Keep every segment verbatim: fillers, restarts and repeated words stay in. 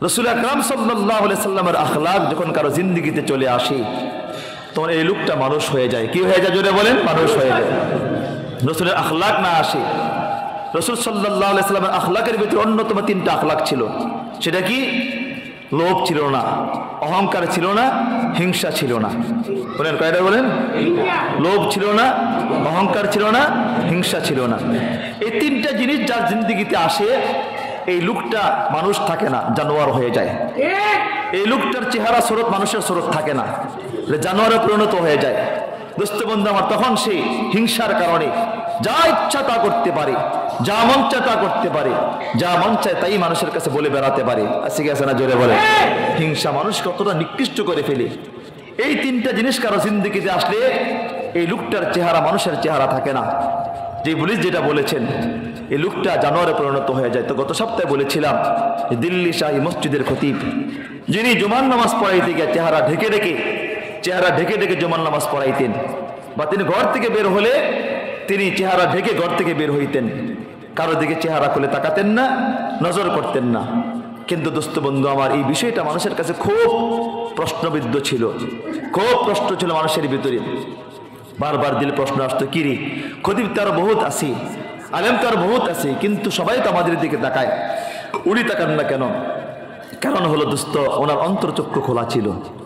রাসূল আকরাম সাল্লাল্লাহু আলাইহি সাল্লামের আখলাক যখন কারো জিন্দেগিতে চলে আসে তখন এই লোকটা মানুষ হয়ে যায়। কি হয়ে যায় জোরে বলেন? মানুষ হয়ে যায়। রাসূলের আখলাক না আসে, রাসূল সাল্লাল্লাহু আলাইহি সাল্লামের আখলাকের ভিতরে অন্যতম তিনটা আখলাক ছিল। সেটা কি? লোভ ছিল না, অহংকার ছিল না, হিংসা ছিল না। বলেন কয়টা বলেন? লোভ ছিল না, অহংকার ছিল না, হিংসা ছিল না। এই তিনটা জিনিস যার জিন্দেগিতে আসে এই লোকটা মানুষ থাকে না, জানোয়ার হয়ে যায়। এই লোকটার চেহারা স্বরূপ মানুষের স্বরূপ থাকে না, জানোয়ারে পরিণত হয়ে যায়। দোস্ত বন্ধু আমার, তখন সে হিংসার কারণে যা ইচ্ছা তা করতে পারে, যা মন চায় তা করতে পারে, যা মন চায় তাই মানুষের কাছে বলে বেড়াতে পারে। আছে কি আছে না জোরে বলে? হিংসা মানুষকে কতটা নিকৃষ্ট করে ফেলে। এই তিনটা জিনিস কারো জিন্দেগিতে আসলে এই লোকটার চেহারা মানুষের চেহারা থাকে না। যে পুলিশ যেটা বলেছেন এই লোকটা জানোয়ারে পরিণত হয়ে যায়। তো গত সপ্তাহে বলেছিলাম দিল্লি শাহী মসজিদের খতিব যিনি জুমার নামাজ পড়াইতে গিয়ে চেহারা ঢেকে ঢেকে চেহারা ঢেকে ঢেকে জুমার নামাজ পড়াইতেন, বা তিনি ঘর থেকে বের হলে তিনি চেহারা ঢেকে ঘর থেকে বের হইতেন, কারো দিকে চেহারা খুলে তাকাতেন না, নজর করতেন না। কিন্তু দোস্ত বন্ধু আমার, এই বিষয়টা মানুষের কাছে খুব প্রশ্নবিদ্ধ ছিল, খুব প্রশ্ন ছিল মানুষের ভিতরে। বারবার দিলে প্রশ্ন আসতো, কি রে খতিব তো আরো বহুত আছে, আলেম তো আরো বহুত আছে, কিন্তু সবাই তো আমাদের দিকে তাকায়, উনি তাকান না কেন? কারণ হলো দোস্ত, ওনার অন্তর্চক্ষু খোলা ছিল।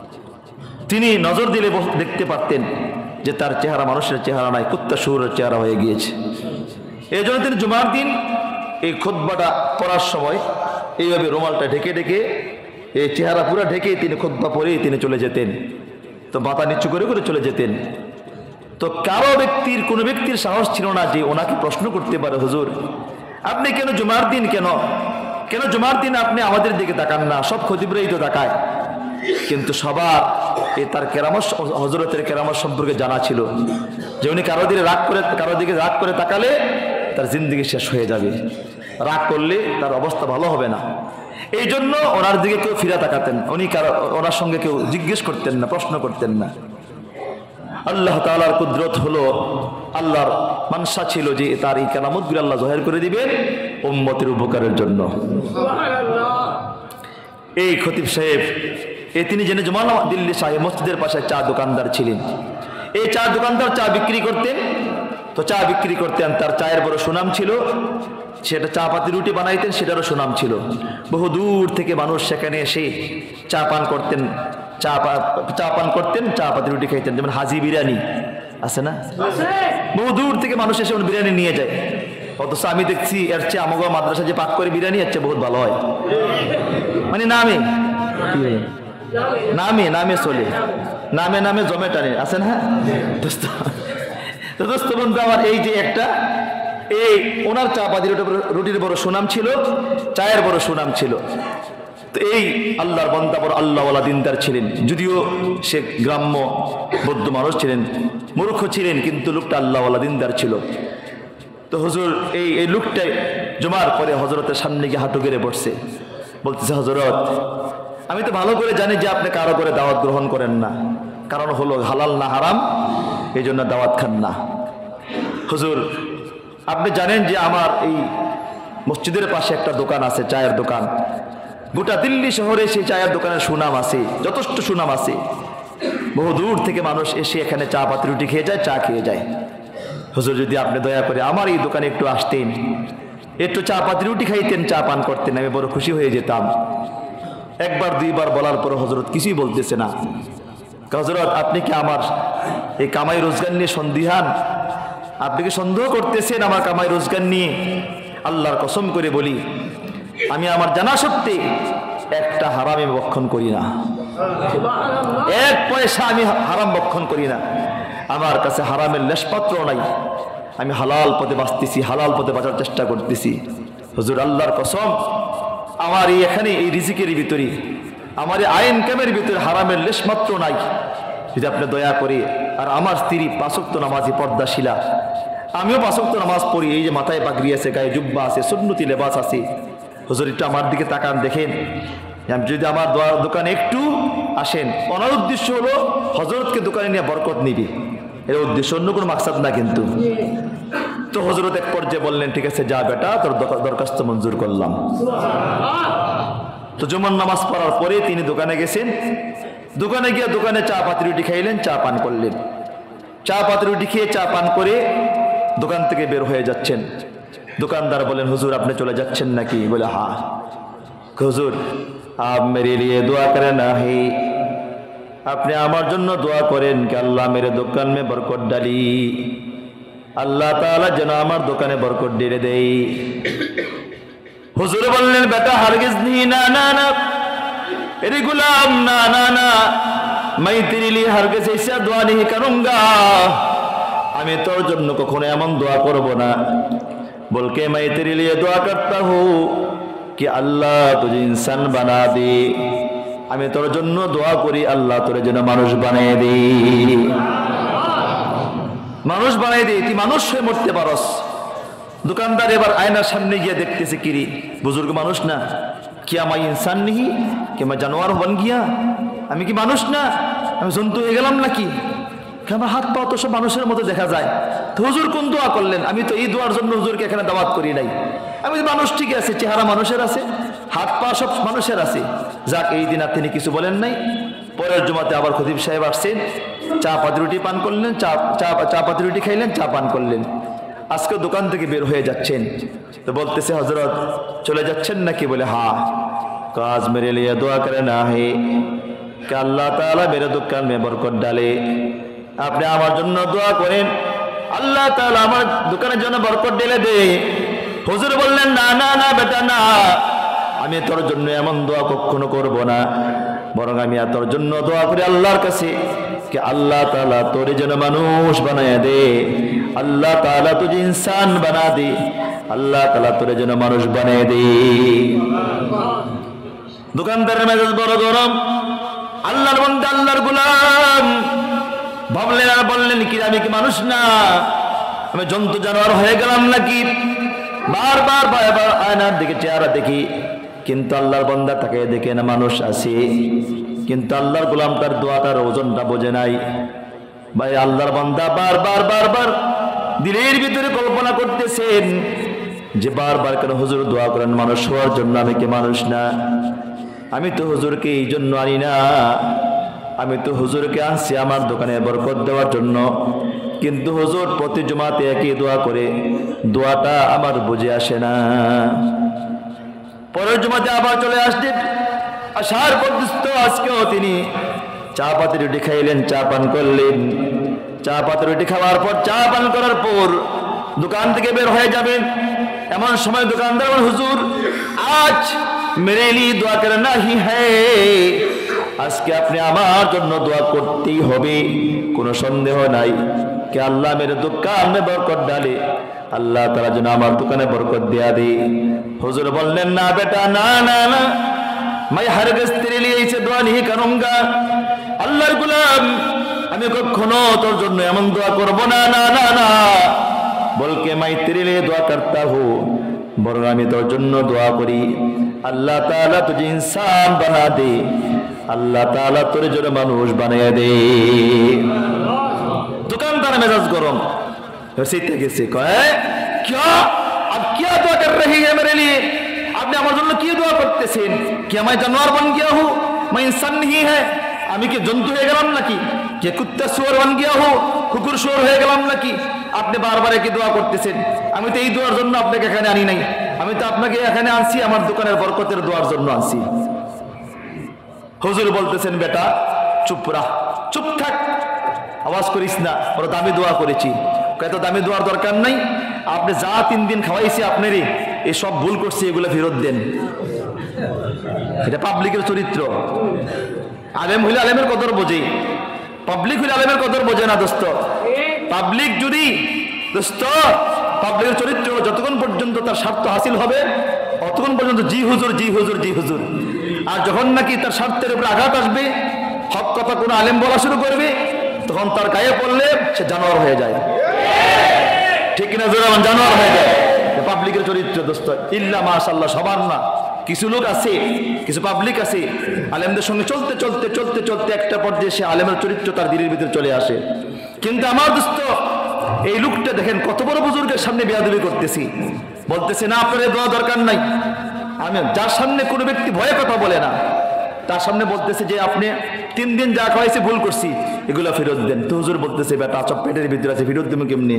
তিনি নজর দিলে দেখতে পারতেন যে তার চেহারা মানুষের চেহারা নাই, কুত্তা শুয়োরের চেহারা হয়ে গিয়েছে। এই জন্য তিনি জুমার দিন এই খুতবাটা পড়ার সময় এইভাবে রুমালটা ঢেকে ঢেকে এই চেহারা পুরো ঢেকে তিনি খুতবা পড়েই তিনি চলে যেতেন। তো মাথা নিচু করে করে চলে যেতেন। তো কারো ব্যক্তির কোনো ব্যক্তির সাহস ছিল না যে ওনাকে প্রশ্ন করতে পারে, হুজুর আপনি কেন জুমার দিন কেন কেন জুমার দিন আপনি আমাদের দিকে তাকান না? সব খতিবরাই তো তাকায়। কিন্তু সবার এই তার কেরামত, হযরতের কেরামত সম্পর্কে জানা ছিল যে উনি কারো দিকে রাগ করে কারো দিকে রাগ করে তাকালে তার জিন্দগি শেষ হয়ে যাবে, রাগ করলে তার অবস্থা ভালো হবে না। এই জন্য ওনার দিকে কেউ ফিরে তাকাতেন, উনি কারো ওনার সঙ্গে কেউ জিজ্ঞেস করতেন না, প্রশ্ন করতেন না। আল্লাহ তাআলার কুদরত হলো, আল্লাহর মানসা ছিল যে তার এই কেরামতগুলো আল্লাহ জাহির করে দিবেন উম্মতের উপকারের জন্য। এই খতিব সাহেব এই তিনি জেনে জুমার দিল্লি শাহী মসজিদের পাশে চা দোকানদার ছিলেন। এই চা দোকানদার চা বিক্রি করতেন। তো চা বিক্রি করতেন, তার চায়ের বড় সুনাম ছিল। সেটা চা পাতি রুটি বানাইতেন, সেটারও সুনাম ছিল। বহু দূর থেকে মানুষ সেখানে এসে চা পান করতেন, চা চা পান করতেন, চা পাতি রুটি খাইতেন। যেমন হাজি বিরিয়ানি আছে না, বহু দূর থেকে মানুষ এসে বিরিয়ানি নিয়ে যায়। অথচ আমি দেখছি এর চেয়ে আমাগো মাদ্রাসা যে পাক করে বিরিয়ানি এর চেয়ে বহুত ভালো হয়। মানে নামে নামে নামে চলে, নামে নামে জমে টানে, আছে না দোস্ত? তো দোস্ত বন্ধু আমার, এই যে একটা এই ওনার চা পাতি রুটির বড় সুনাম ছিল, চায়ের বড় সুনাম ছিল। তো এই আল্লাহর বান্দা বড় আল্লাহওয়ালা দিনদার ছিলেন, যদিও সে গ্রাম্য বৌদ্ধ মানুষ ছিলেন, মূর্খ ছিলেন, কিন্তু লোকটা আল্লাহওয়ালা দিনদার ছিল। তো হুজুর এই এই লোকটাই জুমার পরে হযরতের সামনে গিয়ে হাঁটু গেড়ে বসছে, বলতেছে, হযরত আমি তো ভালো করে জানি যে আপনি কারো করে দাওয়াত গ্রহণ করেন না, কারণ হলো হালাল না হারাম, এই জন্য দাওয়াত খান না। হুজুর আপনি জানেন যে আমার এই মসজিদের পাশে একটা দোকান আছে, চায়ের দোকান। গোটা দিল্লি শহরে সেই চায়ের দোকানের সুনাম আছে, যথেষ্ট সুনাম আছে। বহু দূর থেকে মানুষ এসে এখানে চা পাতি রুটি খেয়ে যায়, চা খেয়ে যায়। হুজুর যদি আপনি দয়া করে আমার এই দোকানে একটু আসতেন, একটু চা পাতি রুটি খাইতেন, চা পান করতেন, আমি বড় খুশি হয়ে যেতাম। একবার দুইবার বলার পর হযরত কিছুই বলতেছে না। হযরত আপনি কি আমার এই কামাই রোজগার নিয়ে সন্দিহান? আপনি কি সন্দেহ করতেছেন আমার কামাই রোজগার নিয়ে? আল্লাহর কসম করে বলি, আমি আমার জানা সত্যি একটা হারামে ভক্ষণ করি না, এক পয়সা আমি হারাম ভক্ষণ করি না। আমার কাছে হারামের লেশপাত্র নাই। আমি হালাল পথে বাঁচতেছি, হালাল পথে বাঁচার চেষ্টা করতেছি। হুজুর আল্লাহর কসম, আমার এই এখানে এই রিজিকের ভিতরে, আমার এই আইন কামের ভিতরে হারামের লেশমাত্র নাই। যদি আপনি দয়া করে, আর আমার স্ত্রী পাঁচ ওয়াক্ত নামাজি পর্দাশীলা, আমিও পাঁচ ওয়াক্ত নামাজ পড়ি, এই যে মাথায় পাগড়ি আছে, গায়ে জুব্বা আছে, সুন্নতি লেবাস আছে। হুজুর একটু আমার দিকে তাকান, দেখেন আমি যদি আমার দোকানে একটু আসেন, ওনার উদ্দেশ্য হলো হযরতকে দোকানে নিয়ে বরকত নিবি, এর উদ্দেশ্য, অন্য কোনো মাকসাদ না কিন্তু। তো হযরত এক পর্যায়ে বললেন, ঠিক আছে যা বেটা, তোর দরখাস্ত মঞ্জুর করলাম। তো জুমার নামাজ পড়ার পরে তিনি দোকানে গেছেন। দোকানে গিয়ে দোকানে চা পাতি রুটি খাইলেন, চা পান করলেন। চা পাতি রুটি খেয়ে চা পান করে দোকান থেকে বের হয়ে যাচ্ছেন। দোকানদার বলেন, হুজুর আপনি চলে যাচ্ছেন নাকি? বলে হ্যাঁ। হুজুর আপ মেরে লিয়ে দোয়া করেন হে, আপনি আমার জন্য দোয়া করেন कि अल्लाह मेरे दुकान में बरकत डाली, আল্লাহ তাআলা যেন আমার দোকানে বরকত দিয়ে দেয়। হুজুর বললেন, বেটা হারগিজ नहीं, না না না अरे गुलाम, ना ना ना मैं तेरे लिए हरगिज ऐसा दुआ नहीं करूंगा, আমি তোর জন্য কখনো এমন দোয়া করব না। বলকে मैं तेरे लिए दुआ करता हूँ कि अल्लाह तुझे इंसान बना दे, আমি তোর জন্য দোয়া করি আল্লাহ তোর যেন মানুষ বানিয়ে দে, মানুষ বানিয়ে দে, তুই মানুষ হয়ে মরতে পারস। দোকানদার এবার আয়নার সামনে গিয়ে দেখতেছে, কিরি বুজুর্গ মানুষ না, क्या मैं इंसान नहीं, क्या मैं जानवर बन गया, আমি কি মানুষ না, আমি জন্তু হয়ে গেলাম নাকি? আমার হাত পা তো সব মানুষের মতো দেখা যায়। তো হুজুর কোন দোয়া করলেন? আমি তো এই দোয়ার জন্য হুজুরকে এখানে দাওয়াত করি নাই। আমি মানুষ ঠিক আছে, চেহারা মানুষের আছে, হাত পা সব মানুষের আছে। যাক, এই দিন আর তিনি কিছু বলেন নাই। পরের জুমাতে আবার খতিব সাহেব আসছেন, চা পাতি রুটি পান করলেন, চা চা চা পাতি রুটি খাইলেন, চা পান করলেন। আজকে দোকান থেকে বের হয়ে যাচ্ছেন। তো বলতেছে, হযরত চলে যাচ্ছেন নাকি? বলে হ্যাঁ। কাজ মেরে লিয়ে দোয়া করে না হে कि अल्लाह ताला मेरे दुकान में बरकत डाले, আপনি আমার জন্য দোয়া করেন আল্লাহ তাআলা আমার দোকানের জন্য বরকত ঢেলে দে। হুজুর বললেন, না না না বেটা না, আমি তোর জন্য এমন দোয়া কখনো করব না, বরং আমি তোর জন্য দোয়া করি আল্লাহর কাছে कि अल्लाह ताला তোরে যেন মানুষ বানায় দে, আল্লাহ তাআলা তুঝে ইনসান বানা দে, আল্লাহ তাআলা তোরে যেন মানুষ বানায় দে। দোকানদারের মেজাজ বড় গরম। আল্লাহর বান্দা, আল্লাহর গোলাম ভাবলেন আর বললেন, কি আমি কি মানুষ না, আমি জন্তু জানোয়ার হয়ে গেলাম নাকি? বারবার বারবার আয়নার দিকে চেহারা দেখি, কিন্তু আল্লাহর বান্দা তাকে দেখে না মানুষ আছে, কিন্তু আল্লাহর গোলাম তার দোয়াটার ওজনটা বোঝে নাই। ভাই, আল্লাহর বান্দা বারবার বারবার দিলের ভিতরে কল্পনা করতেছেন যে বারবার কেন হুজুর দোয়া করেন মানুষ হওয়ার জন্য, আমি কি মানুষ না? আমি তো হুজুরকে এই জন্য আনি না, আমি তো হুজুরকে আনছি আমার দোকানে বরকত দেওয়ার জন্য, কিন্তু হুজুর প্রতি জুমাতে একই দোয়া করে, দোয়াটা আমার বুঝে আসে না। পরের জুমাতে আবার চলে আসলেন, আসার পর আজকেও তিনি চা পাতি রুটি খাইলেন, চা পান করলেন। চা পাতি রুটি খাওয়ার পর, চা পান করার পর দোকান থেকে বের হয়ে যাবেন। এমন সময় দোকানদার বলেন, হুজুর আজ মেরে লিয়ে দোয়া করনা হি হ্যায়, আজকে আপনি আমার জন্য দোয়া করতেই হবে, কোনো সন্দেহ নাই कि अल्लाह मेरे दुकान में बरकत डाले, अल्लाह ताला যেন আমার দোকানে বরকত দেয়া দে। হুজুর বললেন, না বেটা না না না, मैं हरगिज़ तेरे लिए ऐसे दुआ नहीं करूंगा, আল্লাহর গোলাম আমি কখনো তোর জন্য এমন দোয়া করব না, না না না, বলকে मैं तेरे लिए दुआ करता हूँ, বরং আমি তোর জন্য দোয়া করি আল্লাহ তাআলা তুঝে ইনসান বানা দে, আল্লাহ তাআলা তোর জন্য মানুষ বানিয়ে দে। दुकानदार मेजाज गरम सीते গেছে, কয় क्या अब क्या दुआ कर रही है मेरे लिए, আপনি আমার জন্য কি দোয়া করতেছেন? কি আমি জানোয়ার बन गया हूं, मैं इंसान नहीं है, আমি কি জন্তু হয়ে গেলাম নাকি? কে কুত্তা শুয়োর बन गया हूं, কুকুর শুয়োর হয়ে গেলাম নাকি? আপনি বারবার কি দোয়া করতেছেন? আমি তো এই দোয়ার জন্য আপনাকে এখানে আনি নাই, আমি তো আপনাকে এখানে আনছি আমার দোকানের বরকতের দোয়ার জন্য আনছি। হুজুর বলতেছেন, বেটা চুপ রাখ, চুপ থাক, আওয়াজ করিস না, বড় দামি দোয়া করেছি। কত দামি দোয়ার দরকার নাই, আপনি যা তিন দিন খাওয়াইছি আপনারই, এই সব ভুল করছি, এগুলো ফেরত দেন। এটা পাবলিকের চরিত্র। আলেম হইলে আলেমের কদর বোঝে, পাবলিক হইলে আলেমের কদর বোঝে না দোস্ত। পাবলিক যদি দোস্ত পাবলিকের চরিত্র যতক্ষণ পর্যন্ত তার স্বার্থ হাসিল হবে ততক্ষণ পর্যন্ত জি হুজুর জি হুজুর জি হুজুর, আর যখন নাকি তার স্বার্থের উপরে আঘাত আসবে, হক কথা কোনো আলেম বলা শুরু করবে, তখন তার গায়ে পড়লে সে জানোয়ার হয়ে যায়। ঠিক কিনা জোরে বলেন, জানোয়ার হয়ে যায়। পাবলিকের চরিত্র দোস্ত, ইল্লা মাশাআল্লাহ সবার না, কিছু লোক আছে, কিছু পাবলিক আছে, আলেমদের সঙ্গে চলতে চলতে চলতে চলতে একটা পর্যায়ে সে আলেমের চরিত্র তার দিলের ভিতরে চলে আসে। কিন্তু আমার দোস্ত এই লোকটা দেখেন কত বড় বুজুর্গের সামনে বেয়াদবি করতেছি, বলতেছে না আপনার দোয়া দরকার নাই, আমি যার সামনে কোনো ব্যক্তি ভয়ে কথা বলে না, তার সামনে বলতেছে যে আপনি তিন দিন যা খাওয়াইছে ভুল করছি, এগুলো ফেরত দেন। তো হুজুর বলতেছে বেটা আচ্ছা পেটের ভিতরে আছে, ফেরত দেবো কেমনি?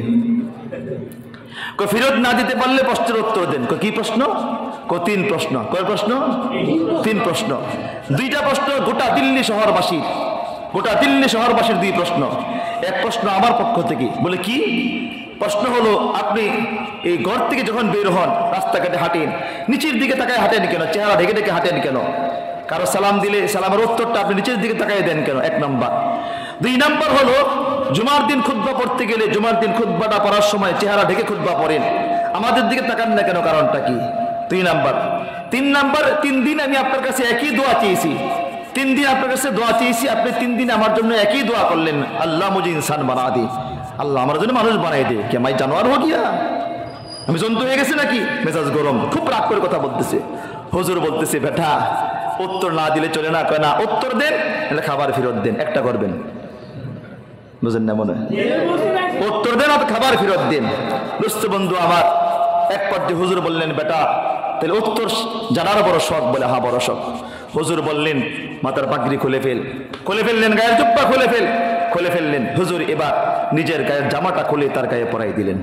ফেরত না দিতে পারলে প্রশ্নের উত্তর দেন। কি প্রশ্ন? তিন প্রশ্ন। কয় প্রশ্ন? তিন প্রশ্ন। দুইটা প্রশ্ন গোটা দিল্লি শহরবাসীর, গোটা দিল্লি শহরবাসীর দুই প্রশ্ন। এক প্রশ্ন আমার পক্ষ থেকে। বলে কি প্রশ্ন? হলো আপনি এই ঘর থেকে যখন বের হন, রাস্তাঘাটে হাঁটেন, নিচের দিকে তাকায় হাঁটেন কেন? চেহারা ঢেকে ঢেকে হাঁটেন কেন? কারো সালাম দিলে সালামের উত্তরটা আপনি নিচের দিকে তাকায় দেন কেন? এক নাম্বার। দুই নাম্বার হলো জুমার দিন খুতবা পড়তে গেলে জুমার দিন খুতবাটা পড়ার সময় চেহারা ঢেকে খুতবা পড়েন, আমাদের দিকে তাকান না কেন? কারণটা কি? দুই নাম্বার। তিন নাম্বার, তিন দিন আমি আপনার কাছে একই দোয়া চেয়েছি, তিন দিন আপনার কাছে দোয়া চেয়েছি, আপনি তিন দিন আমার জন্য একই দোয়া করলেন, আল্লাহ মুঝে ইনসান বানা দে, আল্লাহ আমার জন্য মানুষ বানাই দে। কে মাই জানোয়ার হো গিয়া? আমি জন্তু হয়ে গেছি নাকি? মেজাজ গরম, খুব রাগ করে কথা বলতেছে। হুজুর বলতেছে বেটা উত্তর না দিলে চলে না। কয় না, উত্তর দেন তাহলে খাবার ফেরত দেন, একটা করবেন। বুঝেন না মনে? উত্তর দেন আর খাবার ফেরত দেন। দোস্ত বন্ধু আমার, এক পর্যায়ে হুজুর বললেন বেটা তাহলে উত্তর জানার বড় শখ? বলে হ্যাঁ বড় শখ। হুজুর বললেন মাথার পাগড়ি খুলে ফেল। খুলে ফেললেন, গায়ের জুব্বা খুলে ফেল। খুলে ফেললেন। হুজুর এবার নিজের গায়ের জামাটা খুলে তার গায়ে পরাই দিলেন,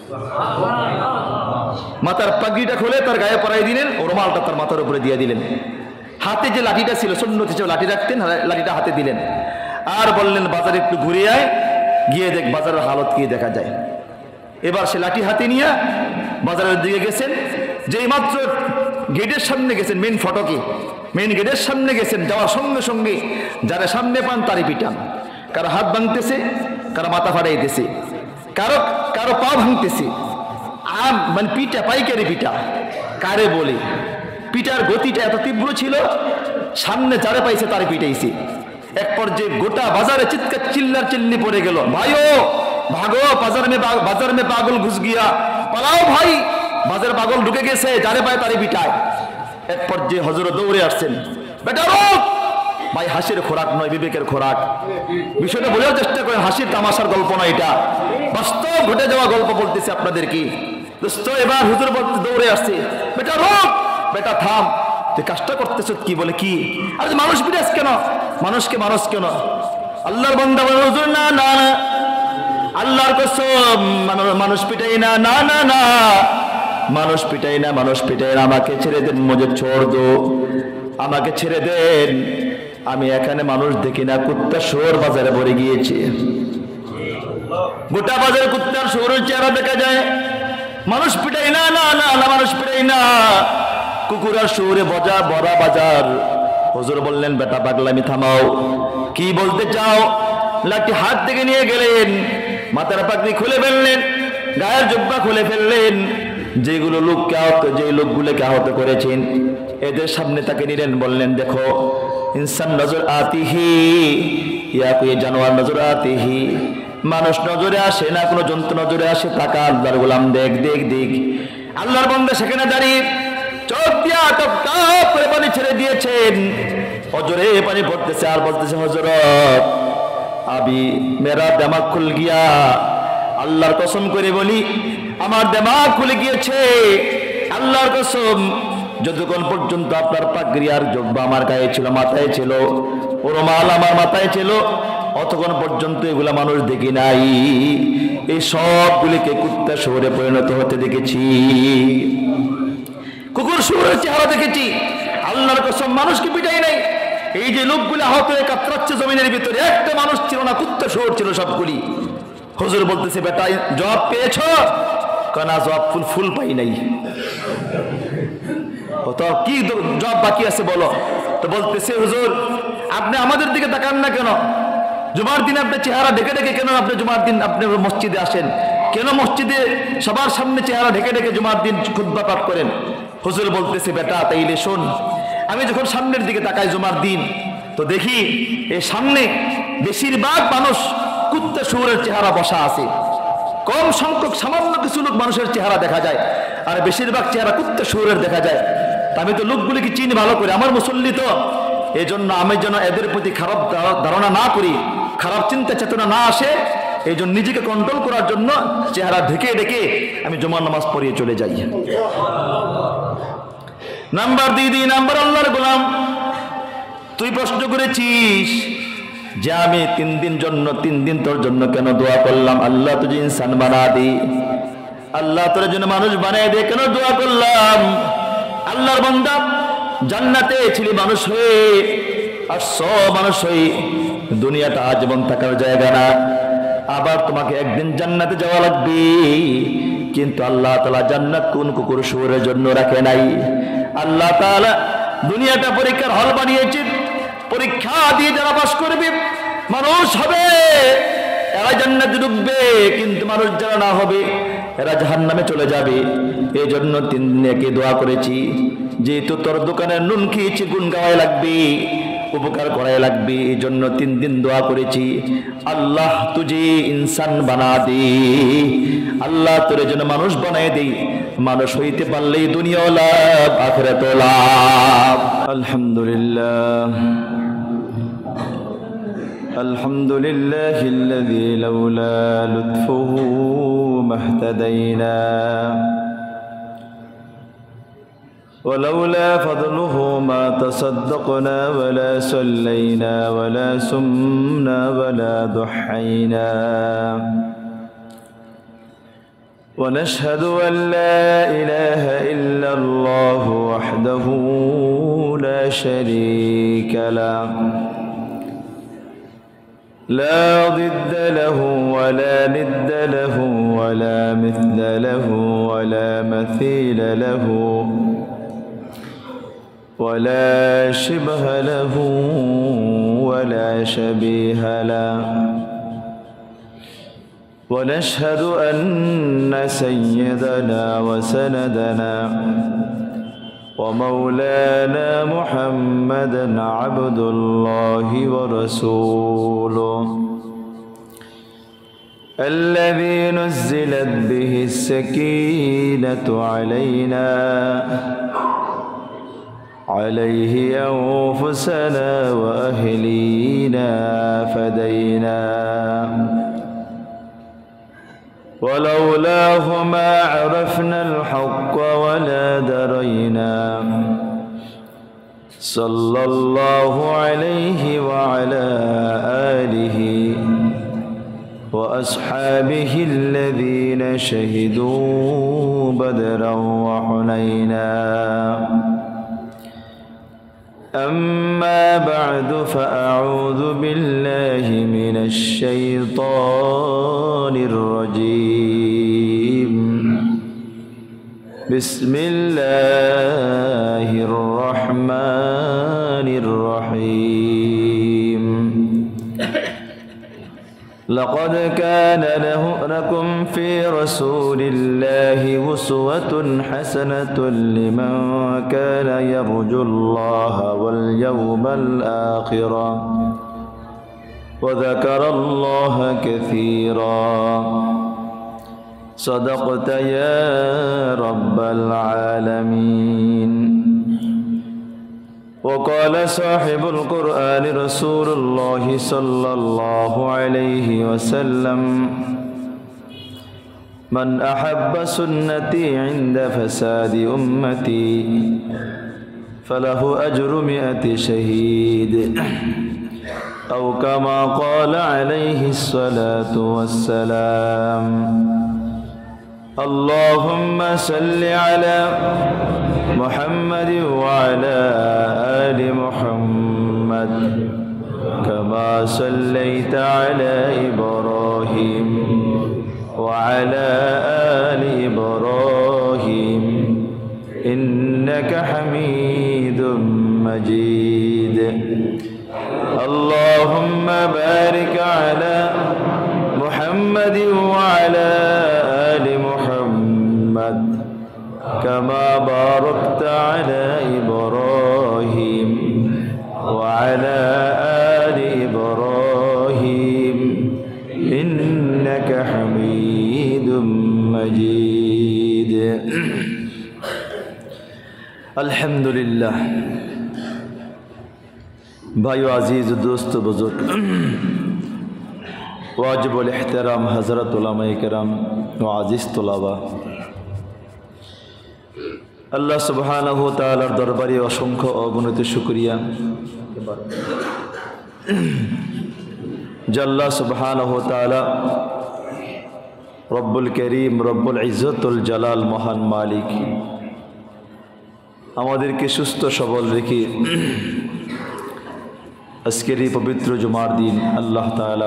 মাথার পাগড়িটা খুলে তার গায়ে পরাই দিলেন, ও রুমালটা তার মাথার উপরে দিয়ে দিলেন। হাতে যে লাঠিটা ছিল, সুন্নত হিসেবে লাঠি রাখতেন, লাঠিটা হাতে দিলেন। আর বললেন বাজারে একটু ঘুরে আয়, গিয়ে দেখ বাজারের হালত কি দেখা যায়। এবার সে লাঠি হাতে নিয়ে বাজারের দিকে গেছেন। যেই মাত্র গেটের সামনে গেছেন, মেন ফটকে মেন গেটের সামনে গেছেন, যাওয়ার সঙ্গে সঙ্গে যারা সামনে পান তারই পিটান। কারো হাত ভাঙতেছে, কারো মাথা ফাটাইতেছে, কারো কারো পা ভাঙতেছে। আম মানে পিটা, পাইকারি পিটা। কারে বলে পিটার গতিটা এত তীব্র ছিল, সামনে যারে পাইছে তারে পিটাইছে। এক পর্যায়ে গোটা বাজারে চিৎকার চিল্লার চিল্লি পড়ে গেল, ভাইও ভাগো, বাজার মে বাজার মে পাগল ঘুষ গিয়া, পালাও ভাই, বাজার পাগল ঢুকে গেছে, যারে পায় তারে পিটায়। এক পর্যায়ে হযরত দৌড়ে আসছেন, বেটা রোক ভাই, হাসির খোরাক নয়, বিবেকের খোরাক। বিষয়টা বোঝার চেষ্টা করেন, হাসির তামাশার গল্প নয়, এটা বাস্তব ঘটে যাওয়া গল্প বলতেছে আপনাদের। কি দোস্ত, এবার হুজুর বলতে দৌড়ে আসছে, বেটা রোক, বেটা থাম, তুই কাজটা করতেছ কি? বলে কি? আরে মানুষ বিরাজ কেন? মানুষকে মানুষ কেন? আল্লাহর বান্দা বলে হুজুর না না না, আল্লাহর কসম মানুষ পিটাই না, না না না, মানুষ পিটাই না, মানুষ পিটাই না, আমাকে ছেড়ে দেন, মুঝে ছোড় দো, আমাকে ছেড়ে দেন। আমি এখানে মানুষ দেখি না, কুত্তা শুয়োর বাজারে ভরে গিয়েছে। গোটা বাজারে কুত্তার শুয়োরের চেহারা দেখা যায়। মানুষ পিটাই না, না না না, মানুষ পিটাই না, কুকুর আর শুয়োরে বজা বড়া বাজার। হুজুর বললেন বেটা পাগলামি থামাও, কি বলতে চাও? লাঠি হাত থেকে নিয়ে গেলেন, মাথার পাগড়ি খুলে ফেললেন, গায়ের জুব্বা খুলে ফেললেন। যেগুলো লোককে আহত, যে লোকগুলোকে আহত করেছেন এদের সামনে তাকে নিলেন, বললেন দেখো ইনসান নজর আতিহি ইয়া কোই জানোয়ার নজর আতিহি, মানুষ নজরে আসে না, কোনো জন্তু নজরে আসে, তাকা আল্লাহর গোলাম, দেখ দেখ দেখ। আল্লাহর বান্দা সেখানে দাঁড়িয়ে চোখ দিয়া টপ টপ করে পানি ছেড়ে দিয়েছেন, হজরে পানি পড়তেছে আর বলতেছে হযরত আবি মেরা দিমাগ খুল গিয়া, আল্লাহর কসম করে বলি আমার দিমাগ খুলে গিয়েছে, আল্লাহর কসম। যতক্ষণ পর্যন্ত আপনার পাগড়ি আর জুব্বা আমার গায়ে ছিল, মাথায় ছিল, ও রুমাল আমার মাথায় ছিল, অতক্ষণ পর্যন্ত এগুলা মানুষ দেখি নাই, এই সবগুলিকে কুত্তা শুয়োরে পরিণত হতে দেখেছি, কুকুর শুয়োরের চেহারা দেখেছি। আল্লাহর কসম মানুষকে পিটাই নাই। এই যে লোকগুলি আহত হয়ে কাতরাচ্ছে জমিনের ভিতরে, একটা মানুষ ছিল না, কুত্তা শুয়োর ছিল সবগুলি। হুজুর বলতেছে বেটা জবাব পেয়েছ? কানা জবাব ফুল ফুল পাই নাই। তো কি জবাব বাকি আছে বলো? তো বলতেছে হুজুর আপনি আমাদের দিকে তাকান না কেন? জুমার দিন আপনি চেহারা ঢেকে ঢেকে কেন আপনি জুমার দিন আপনি মসজিদে আসেন? কেন মসজিদে সবার সামনে চেহারা ঢেকে ঢেকে জুমার দিন খুতবা পাঠ করেন? হুজুর বলতেছে বেটা তাইলে শোন, আমি যখন সামনের দিকে তাকাই জুমার দিন, তো দেখি এই সামনে বেশিরভাগ মানুষ কুত্তা শুয়োরের চেহারা বসা আছে, কম সংখ্যক সামান্য কিছু লোক মানুষের চেহারা দেখা যায়, আর বেশিরভাগ চেহারা কুত্তা শুয়োরের দেখা যায়। আমি তো লোকগুলিকে চিনি ভালো করে, আমার মুসল্লি তো, এই জন্য আমি যেন এদের প্রতি খারাপ ধারণা না করি, খারাপ চিন্তা চেতনা না আসে, এই জন্য নিজেকে কন্ট্রোল করার জন্য চেহারা ঢেকে ঢেকে আমি জুমার নামাজ পড়িয়ে চলে যাই। নাম্বার দুই দুই নাম্বার আল্লাহর গোলাম, তুই প্রশ্ন করেছিস যে আমি তিন দিন জন্য তিন দিন তোর জন্য কেন দোয়া করলাম, আল্লাহ তুঝে ইনসান বানা দি, আল্লাহ তোর জন্য মানুষ বানিয়ে দে, কেন দোয়া করলাম? আল্লাহর বান্দা, জান্নাতে ছিলি মানুষ হয়ে আর সব মানুষ হয়ে, দুনিয়াটা আজীবন থাকার জায়গা না, আবার তোমাকে একদিন জান্নাতে যাওয়া লাগবে। কিন্তু আল্লাহ তাআলা জান্নাত কোন কুকুর শুয়োরের জন্য রাখে নাই। আল্লাহ তাআলা দুনিয়াটা পরীক্ষার হল বানিয়েছেন, পরীক্ষা দিয়ে যারা পাস করবে মানুষ হবে এরা জান্নাতে ঢুকবে, কিন্তু মানুষ যারা না হবে এরা জাহান্নামে চলে যাবে। এই জন্য তিন দিন একে দোয়া করেছি, যেহেতু তোর দোকানের নুন খেয়েছি, গুণ গাওয়াই লাগবে, উপকার করাই লাগবে, এই জন্য তিন দিন দোয়া করেছি। আল্লাহ তুঝে ইনসান বানা দে, আল্লাহ তোর জন্য মানুষ বানাই দে। মানুষ হইতে পারলেই দুনিয়া লাভ, আখিরাত লাভ। আলহামদুলিল্লাহ আলহামদুলিল্লাহিল্লাযী লাউলা লুতফুহু মাহতাদাইনা ولولا فضله ما تصدقنا ولا صلينا ولا سمنا ولا ضحينا ونشهد أن لا إله إلا الله وحده لا شريك له لا ضد له ولا ند له ولا مثل له ولا مثيل له ولا شبه له ولا شبيه له ونشهد أن سيدنا وسندنا ومولانا محمدا عبد الله ورسوله الذي نزلت به السكينة علينا عليه أنفسنا وأهلينا فدينا ولولاه ما عرفنا الحق ولا درينا صلى الله عليه وعلى آله وأصحابه الذين شهدوا بدرا وحنينا أما بعد فأعوذ بالله من الشيطان الرجيم بسم الله الرحمن الرحيم لقد كان له لكم في رسول الله أسوة حسنة لمن كان يرجو الله واليوم الآخر وذكر الله كثيرا صدقت يا رب العالمين وقال صاحب القرآن رسول الله صلى الله عليه وسلم من أحب سنتي عند فساد أمتي فله أجر مئة شهيد أو كما قال عليه الصلاة والسلام اللهم صل على محمد وعلى آل محمد كما صليت على إبراهيم وعلى آل إبراهيم إنك حميد مجيد اللهم بارك على محمد وعلى آل محمد كما باركت على إبراهيم وعلى آل إبراهيم إنك حميد مجيد الحمد لله भाइयों अजीज दोस्त बुजुर्ग वाजिबुल इहतराम हज़रत उलमा-ए-किराम व अज़ीज़ तुलबा আল্লাহ সুবহানাহু ওয়া তাআলার দরবারে অসংখ্য অগণিত শুকরিয়া যে আল্লাহ সুবহানাহু ওয়া তাআলা রব্বুল করিম রব্বুল ইজ্জতুল জালাল মহান মালিক আমাদেরকে সুস্থ সবল রেখে আজকের এই পবিত্র জুমার দিন আল্লাহ তাআলা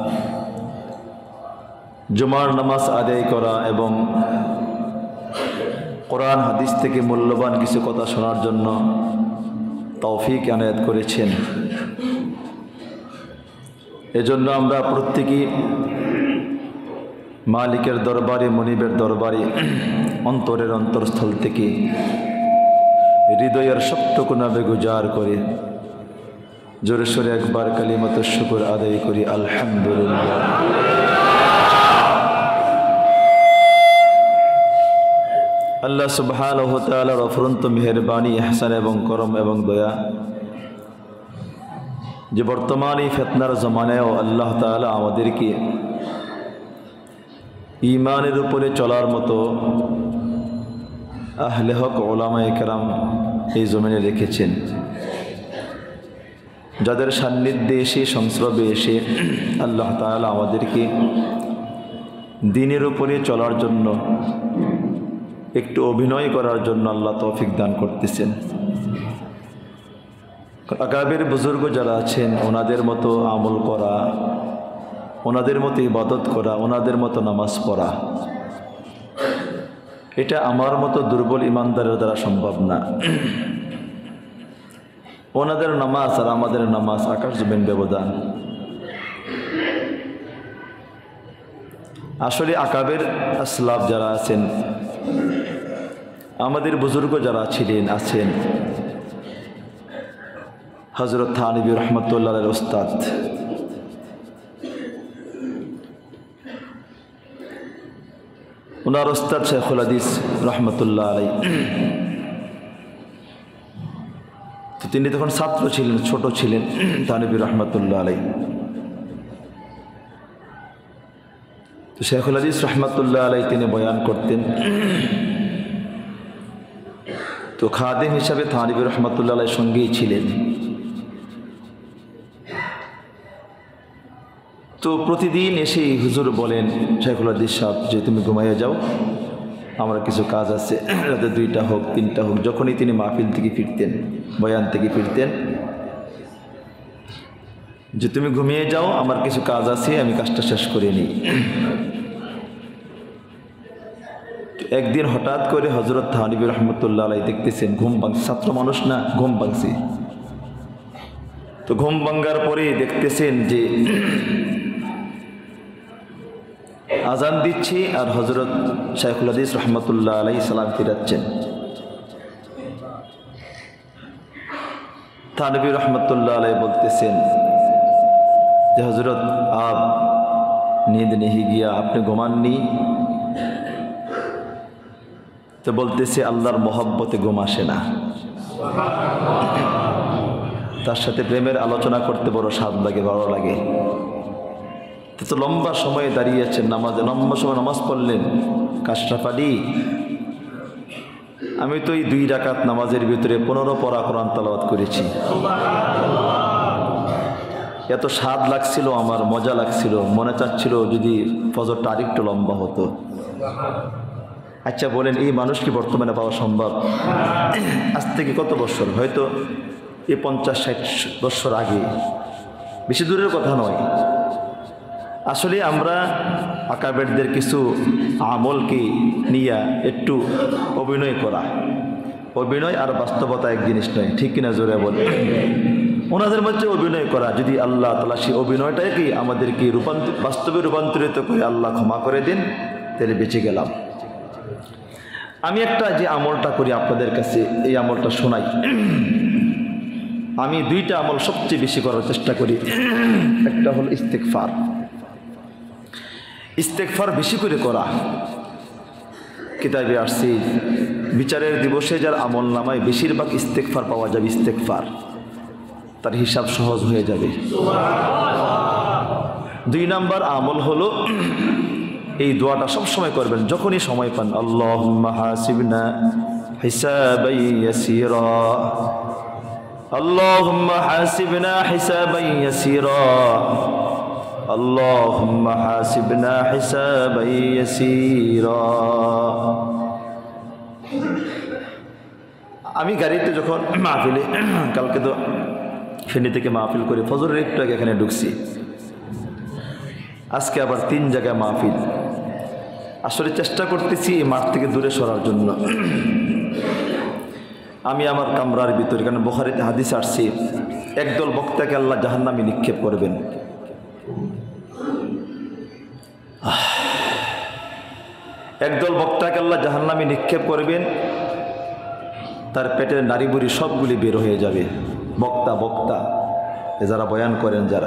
জুমার নামাজ আদায় করা এবং কোরআন হাদিস থেকে মূল্যবান কিছু কথা শোনার জন্য তৌফিক এনায়েত করেছেন। এজন্য আমরা প্রত্যেকেই মালিকের দরবারে মনিবের দরবারে অন্তরের অন্তরস্থল থেকে হৃদয়ের সবটুকু নাবে গুজার করে জোরে সোরে একবার কালিমাত শুকর আদায় করি আলহামদুলিল্লাহ। আল্লাহ সুবহানাহু ওয়া তাআলার অফুরন্ত মেহেরবানি ইহসান এবং করম এবং দয়া যে বর্তমান এই ফিতনার জমানায়ও আল্লাহ তাআলা আমাদেরকে ঈমানের উপরে চলার মতো আহলে হক উলামায়ে কেরাম এই জমিনে রেখেছেন, যাদের সান্নিধ্যে এসে সংস্রবে এসে আল্লাহ তাআলা আমাদেরকে দ্বীনের উপরে চলার জন্য একটু অভিনয় করার জন্য আল্লাহ তৌফিক দান করতেছেন। আকাবের বুজুর্গ যারা আছেন ওনাদের মতো আমল করা, ওনাদের মতো ইবাদত করা, ওনাদের মতো নামাজ পড়া, এটা আমার মতো দুর্বল ইমানদারের দ্বারা সম্ভব না। ওনাদের নামাজ আর আমাদের নামাজ আকাশ জমিন ব্যবধান। আসলে আকাবের আসলাফ যারা আছেন, আমাদের বুজুর্গ যারা ছিলেন আছেন, হযরত থানবী রহমাতুল্লাহ আলাইহির উস্তাদ ওনার উস্তাদ শাইখুল হাদিস রহমাতুল্লাহ আলাইহি, তো তিনি তখন ছাত্র ছিলেন, ছোট ছিলেন থানবী রহমাতুল্লাহ আলাইহি। তো শাইখুল হাদিস রহমাতুল্লাহ আলাইহি তিনি বয়ান করতেন। তো খাদেম হিসাবে থানবী রহমাতুল্লাহ আলাইহির সঙ্গেই ছিলেন। তো প্রতিদিন এসে হুজুর বলেন শাইখুল হাদিস সাহেব যে তুমি ঘুমাইয়া যাও, আমার কিছু কাজ আছে, রাতে দুইটা হোক তিনটা হোক। যখনই তিনি মাহফিল থেকে ফিরতেন, বয়ান থেকে ফিরতেন, যে তুমি ঘুমিয়ে যাও, আমার কিছু কাজ আছে, আমি কাজটা শেষ করে নিই। একদিন হঠাৎ করে হযরত থানবী রহমাতুল্লাহ আলাইহি দেখতেছেন ঘুম ভাঙছে, ছাত্র মানুষ না, ঘুম ভাঙছে। তো ঘুম ভাঙ্গার পরে দেখতেছেন যে আজান দিচ্ছে আর হযরত শাইখুল হাদিস রহমাতুল্লাহ আলাইহি সালাম ফিরাচ্ছেন। থানবী রহমাতুল্লাহ আলাইহি বলতেছেন যে হযরত আপ नींद नहीं गया, আপনি ঘুমাননি? তো বলতেছে আল্লাহর মহব্বতে ঘুম আসে না। তার সাথে প্রেমের আলোচনা করতে বড় স্বাদ লাগে, ভালো লাগে। তো লম্বা সময় দাঁড়িয়েছেন নামাজে, লম্বা সময় নামাজ পড়লেন। কাশটা পারি আমি তো এই দুই রাকাত নামাজের ভিতরে পনেরো পারা কোরআন তেলাওয়াত করেছি। এত স্বাদ লাগছিল আমার, মজা লাগছিল, মনে চাচ্ছিল যদি ফজরটা আরেকটু লম্বা হতো। আচ্ছা বলেন, এই মানুষ কি বর্তমানে পাওয়া সম্ভব? আজ থেকে কত বছর, হয়তো এই পঞ্চাশ ষাট বছর আগে, বেশি দূরের কথা নয়। আসলে আমরা আকাবেরদের কিছু আমলকে নিয়ে একটু অভিনয় করা, অভিনয় আর বাস্তবতা এক জিনিস নয়, ঠিক কিনা জোরে বল। ওনাদের মধ্যে অভিনয় করা, যদি আল্লাহ তাআলা সেই অভিনয়টাকে আমাদেরকে রূপান্তর বাস্তবে রূপান্তরিত করে আল্লাহ ক্ষমা করে দেন, তাহলে বেঁচে গেলাম। আমি একটা যে আমলটা করি আপনাদের কাছে, এই আমলটা শোনাই। আমি দুইটা আমল সবচেয়ে বেশি করার চেষ্টা করি। একটা হলো ইস্তেগফার। ইস্তেগফার বেশি করে করা। কিতাবে আসছে বিচারের দিবসে যার আমল নামায় বেশিরভাগ ইস্তেগফার পাওয়া যাবে, ইস্তেগফার, তার হিসাব সহজ হয়ে যাবে। দুই নাম্বার আমল হলো এই দোয়াটা সব সময় করবেন, যখনই সময় পান। আল্লাহুম্মা হাসিবনা حسابا يسيرا اللهم حاسبنا حسابا يسيرا اللهم حاسبنا حسابا يسيرا আমি গাড়িতে যখন মাহফিলে কালকে তো ফেনী থেকে মাহফিল করে ফজরের একটু আগে এখানে ঢুকছি, আজকে আবার তিন জায়গায় মাহফিল। আসলে চেষ্টা করতেছি এই মাঠ থেকে দূরে সরার জন্য। আমি আমার কামরার ভিতরে, কারণ বুখারীতে হাদিস আসছে একদল বক্তাকে আল্লাহ জাহান্নামে নিক্ষেপ করবেন। একদল বক্তাকে আল্লাহ জাহান্নামে নিক্ষেপ করবেন, তার পেটের নারী বুড়ি সবগুলি বের হয়ে যাবে। বক্তা বক্তা যারা বয়ান করেন, যারা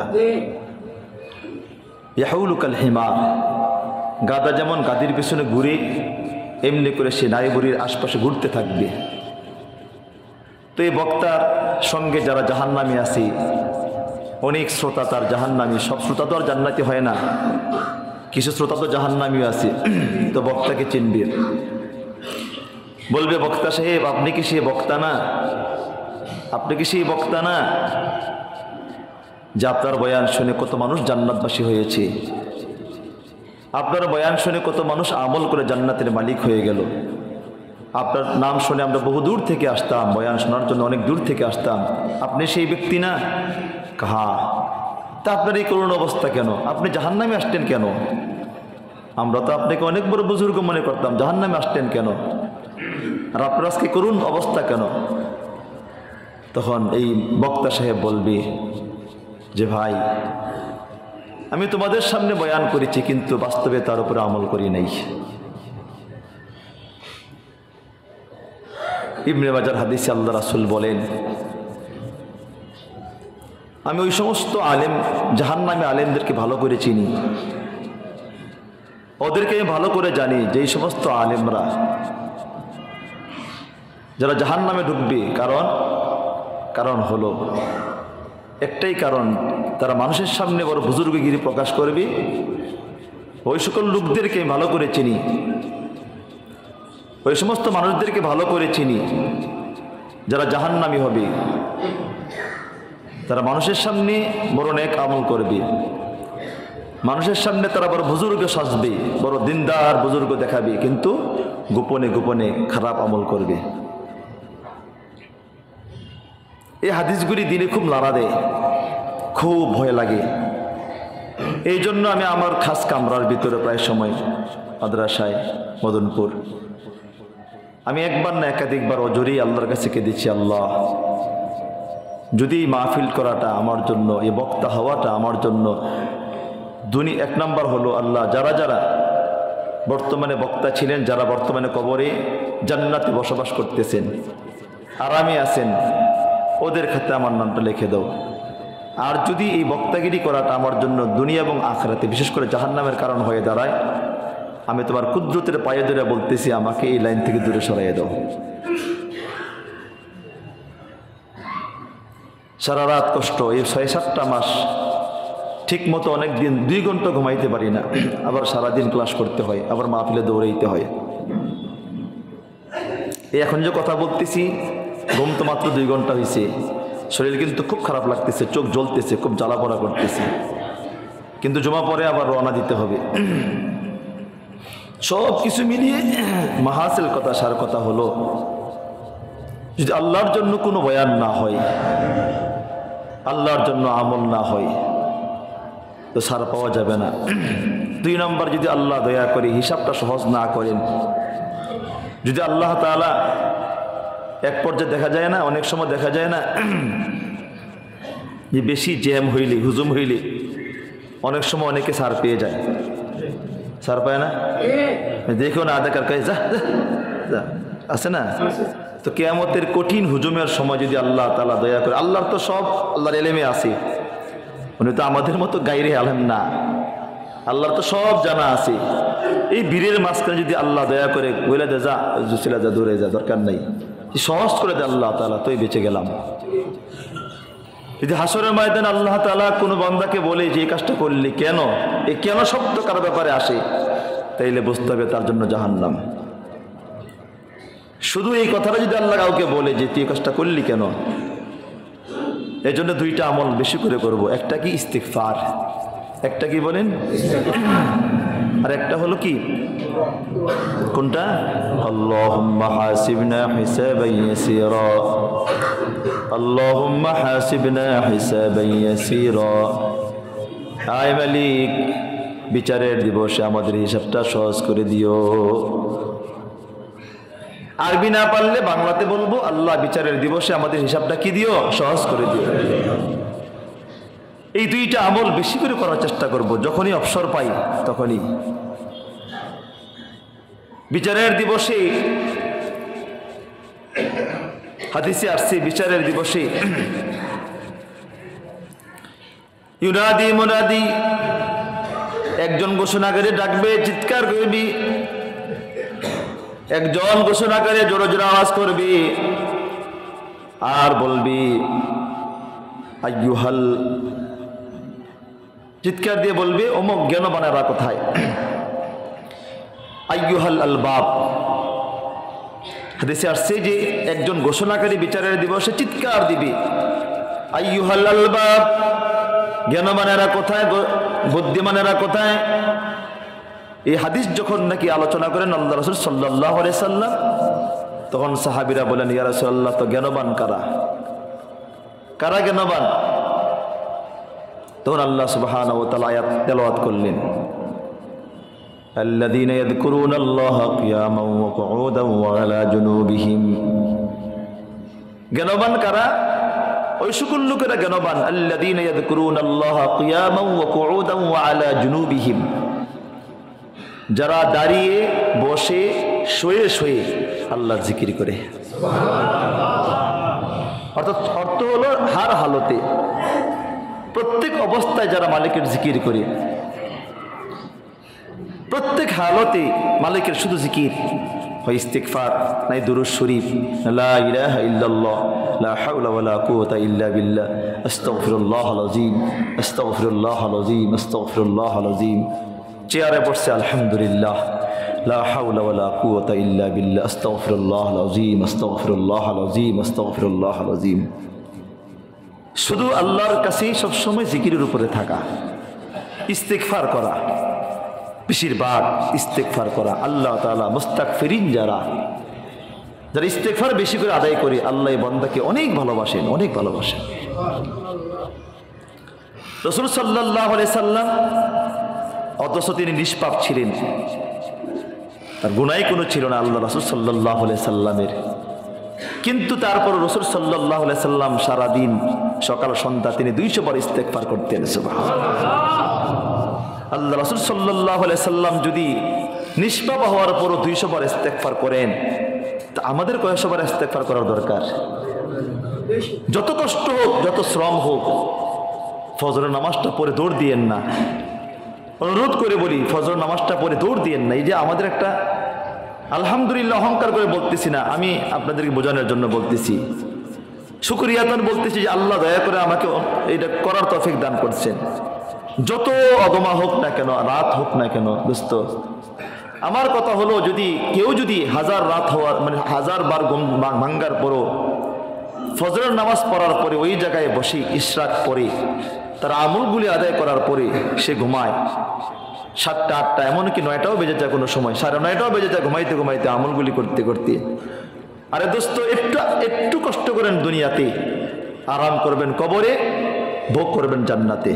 ইয়াহুলুকাল হিমার, গাদা যেমন গাদির পিছনে ঘুরে এমনি করে সে নারী বুড়ির আশপাশে ঘুরতে থাকবে। তো এই বক্তার সঙ্গে যারা জাহান্নামী আছে, অনেক শ্রোতা তার জাহান্নামী, সব শ্রোতা তো আর জান্নাতি হয় না, কিছু শ্রোতা তো জাহান্নামীও আছে। তো বক্তাকে চিনবে, বলবে বক্তা সাহেব আপনি কি সেই বক্তা না, আপনি কি সেই বক্তা না যে আপনার বয়ান শুনে কত মানুষ জান্নাতবাসী হয়েছে, আপনার বয়ান শুনে কত মানুষ আমল করে জান্নাতের মালিক হয়ে গেল, আপনার নাম শুনে আমরা বহু দূর থেকে আসতাম, বয়ান শোনার জন্য অনেক দূর থেকে আসতাম, আপনি সেই ব্যক্তি না? কাহা তা আপনার এই করুণ অবস্থা কেন, আপনি জাহান্নামে আসতেন কেন? আমরা তো আপনাকে অনেক বড় বুজুর্গ মনে করতাম, জাহান্নামে আসতেন কেন? আর আপনার আজকে করুণ অবস্থা কেন? তখন এই বক্তা সাহেব বলবে যে ভাই আমি তোমাদের সামনে বয়ান করেছি, কিন্তু বাস্তবে তার উপরে আমল করি নাই। ইবনে মাজার হাদিসে আল্লাহ রাসূল বলেন, আমি ওই সমস্ত আলেম, জাহান্নামী আলেমদেরকে ভালো করে চিনি, ওদেরকে আমি ভালো করে জানি যে এই সমস্ত আলেমরা যারা জাহান্নামে ঢুকবে, কারণ কারণ হলো একটাই কারণ, তারা মানুষের সামনে বড় বুজুর্গগিরি প্রকাশ করবে। ওই সকল লোকদেরকে ভালো করে চিনি, ওই সমস্ত মানুষদেরকে ভালো করে চিনি যারা জাহান্নামী হবে। তারা মানুষের সামনে বড় নেক আমল করবে, মানুষের সামনে তারা বড় বুজুর্গ সাজবে, বড় দিনদার বুজুর্গ দেখাবে, কিন্তু গোপনে গোপনে খারাপ আমল করবে। এই হাদিসগুলি দিনে খুব নাড়া দেয়, খুব ভয় লাগে। এই জন্য আমি আমার খাস কামরার ভিতরে প্রায় সময় মাদ্রাসায় মদনপুর আমি একবার না একাধিকবার অজরেই আল্লাহর কাছে কেঁদেছি, আল্লাহ যদি মাহফিল করাটা আমার জন্য, এই বক্তা হওয়াটা আমার জন্য দুনি এক নাম্বার হলো, আল্লাহ যারা যারা বর্তমানে বক্তা ছিলেন, যারা বর্তমানে কবরে জান্নাতে বসবাস করতেছেন, আরামে আছেন, ওদের ক্ষেত্রে আমার নামটা লিখে দাও। আর যদি এই বক্তাগিরি করাটা আমার জন্য দুনিয়া এবং আখিরাতে বিশেষ করে জাহান্নামের কারণ হয়ে দাঁড়ায়, আমি তোমার কুদরতের পায়ে ধরে বলতেছি আমাকে এই লাইন থেকে দূরে সরাইয়ে দাও। সারা রাত কষ্ট, এই ছয় সাতটা মাস ঠিক মতো অনেক দিন দুই ঘন্টা ঘুমাইতে পারি না, আবার সারাদিন ক্লাস করতে হয়, আবার মাহফিলে দৌড়াইতে হয়। এই এখন যে কথা বলতেছি ঘুম তো মাত্র দুই ঘন্টা হয়েছে, শরীর কিন্তু খুব খারাপ লাগতেছে, চোখ জ্বলতেছে, খুব জ্বালা পড়া করতেছে, কিন্তু জমা পরে আবার রওনা দিতে হবে। সব কিছু মিলিয়ে মাহাসিল কথা, সার কথা হলো যদি আল্লাহর জন্য কোনো বয়ান না হয়, আল্লাহর জন্য আমল না হয়, তো সার পাওয়া যাবে না। দুই নম্বর, যদি আল্লাহ দয়া করে হিসাবটা সহজ না করেন, যদি আল্লাহ তাআলা এক পর্যায়ে দেখা যায় না, অনেক সময় দেখা যায় না যে বেশি জ্যাম হইলে, হুজুম হইলে অনেক সময় অনেকে সার পেয়ে যায়, সার পায় না, দেখো না আধা কার যা যা আছে না। তো কিয়ামতের কঠিন হুজুমের সময় যদি আল্লাহ তাআলা দয়া করে, আল্লাহর তো সব আল্লাহর এলেমে আছে, উনি তো আমাদের মতো গাইরে আলেম না, আল্লাহর তো সব জানা আছে। এই বীরের মাঝখানে যদি আল্লাহ দয়া করে বলে দে যা জুসিলা যা দূরে যা, দরকার নাই, সহজ করে দে আল্লাহ তাআলা, তোই বেঁচে গেলাম। যদি হাসরের ময়দানে আল্লাহ তাআলা কোনো বান্দাকে বলে যে এই কাজটা করলি কেন, এই কেন শব্দ কার ব্যাপারে আসে, তাইলে বুঝতে হবে তার জন্য জাহান্নাম। শুধু এই কথাটা যদি আল্লাহ কাউকে বলে যে তুই এই কাজটা করলি কেন, এই জন্য দুইটা আমল বেশি করে করব। একটা কি ইস্তিগফার, একটা কি বলেন, আর একটা হলো কি, কোনটা? আল্লাহুম্মা হাসিবনা হিসাবান ইয়াসীরা, আল্লাহুম্মা হাসিবনা হিসাবান ইয়াসীরা। আয় মালিক, বিচারের দিবসে আমাদের হিসাবটা সহজ করে দিও। আরবি না পারলে বাংলাতে বলবো, আল্লাহ বিচারের দিবসে আমাদের হিসাবটা কি দিও, সহজ করে দিও। এই দুইটা আমল বেশি করে করার চেষ্টা করব, যখনই অবসর পাই তখনই। বিচারের দিবসে হাদিসে আসছে, বিচারের দিবসে ইউনাদি মুনাদি, একজন ঘোষণাকারী ডাকবে, চিৎকার করবি, একজন ঘোষণাকারী জোরে জোরে আওয়াজ করবি আর বলবি আইয়ুহাল, চিৎকার দিয়ে বলবি অমুক জ্ঞানবানেরা কোথায়, আইয়ুহাল আলবাব। হাদিসে আসছে যে একজন ঘোষণাকারী বিচারের দিবসে চিৎকার দিবি, আইয়ুহাল আলবাব, জ্ঞানবানেরা কোথায়, বুদ্ধিমানেরা কোথায়। এই হাদিস যখন নাকি আলোচনা করেন আল্লাহ রাসূল সাল্লাল্লাহু আলাইহি সাল্লাম, তখন সাহাবীরা বলেন, ইয়া রাসূলুল্লাহ, তো জ্ঞানবান কারা, কারা জ্ঞানবান? তখন আল্লাহ সুবহানাহু ওয়া তাআলা আয়াত তেলাওয়াত করলেন, আল্লাযীনা ইয়াযকুরুনাল্লাহা কিয়ামান ওয়া কুউদান ওয়া আলা জুনুবিহিম। জ্ঞানবান কারা? ওই সকল লোকেরা জ্ঞানবান, আল্লাযীনা ইয়াযকুরুনাল্লাহা কিয়ামান ওয়া কুউদান ওয়া আলা জুনুবিহিম, যারা দাঁড়িয়ে, বসে, শুয়ে শুয়ে আল্লাহর জিকির করে। অর্থাৎ অর্থ হলো হার হালতে, প্রত্যেক অবস্থায় যারা মালিকের জিকির করে, প্রত্যেক হালতে মালিকের শুধু জিকির হয়, ইস্তিগফার নাই দুরূদ শরীফ, লা ইলাহা ইল্লাল্লাহ, লা হাওলা ওয়ালা কুওয়াতা ইল্লা বিল্লাহ, আস্তাগফিরুল্লাহাল আযীম, আস্তাগফিরুল্লাহাল আযীম, আস্তাগফিরুল্লাহাল আযীম। চেয়ারে বসছে আলহামদুলিল্লাহ, লা হাওলা ওয়ালা কুওয়াতা ইল্লা বিল্লাহ, আস্তাগফিরুল্লাহাল আযীম, আস্তাগফিরুল্লাহাল আযীম, আস্তাগফিরুল্লাহাল আযীম। শুধু আল্লাহর কাছেই সবসময় জিকিরের উপরে থাকা, ইস্তিগফার করা, বেশিরভাগ ইস্তিগফার করা। আল্লাহ তাআলা মুস্তাগফিরিন, যারা যারা ইস্তিগফার বেশি করে আদায় করে, আল্লাহ এই বান্দাকে অনেক ভালোবাসেন, অনেক ভালোবাসেন। রাসূল সাল্লাল্লাহু আলাইহি সাল্লাম, অথচ তিনি নিষ্পাপ ছিলেন, তার গুনাহ কোনো ছিল না আল্লাহ রাসূল সাল্লাল্লাহু আলাইহি সাল্লামের, কিন্তু তারপর রাসূল সাল্লাল্লাহু আলাইহি সাল্লাম সারাদিন সকাল সন্ধ্যা তিনি দুইশো বার ইস্তেগফার করতেন। সুবহানাল্লাহ। আল্লাহ রাসূল সাল্লাল্লাহু আলাইহি সাল্লাম যদি নিষ্পাপ হওয়ার পরও দুইশো বার ইস্তেগফার করেন, তা আমাদের কয়শো বার ইস্তেগফার করার দরকার? যত কষ্ট হোক, যত শ্রম হোক, ফজরের নামাজটা পড়ে দৌড় দিয়েন না। অনুরোধ করে বলি, ফজর নামাজটা পড়ে দৌড় দিয়েন না। এই যে আমাদের একটা, আলহামদুলিল্লাহ অহংকার করে বলতেছি না, আমি আপনাদেরকে বোঝানোর জন্য বলতেছি, শুকরিয়াতান বলতেছি যে আল্লাহ দয়া করে আমাকে এটা করার তৌফিক দান করছেন। যত অগমা হোক না কেন, রাত হোক না কেন, দোস্ত আমার কথা হলো, যদি কেউ যদি হাজার রাত হওয়ার মানে হাজার বার ঘুম ভাঙ্গার পরও ফজরের নামাজ পড়ার পরে ওই জায়গায় বসে ইশরাক পরে তার আমলগুলি আদায় করার পরে সে ঘুমায়, সাতটা আটটা এমনকি নয়টাও বেজে যায়, কোনো সময় সাড়ে নয়টাও বেজে যায় ঘুমাইতে ঘুমাইতে, আমলগুলি করতে করতে। আরে দোস্ত, একটু একটু কষ্ট করেন দুনিয়াতে, আরাম করবেন কবরে, ভোগ করবেন জান্নাতে।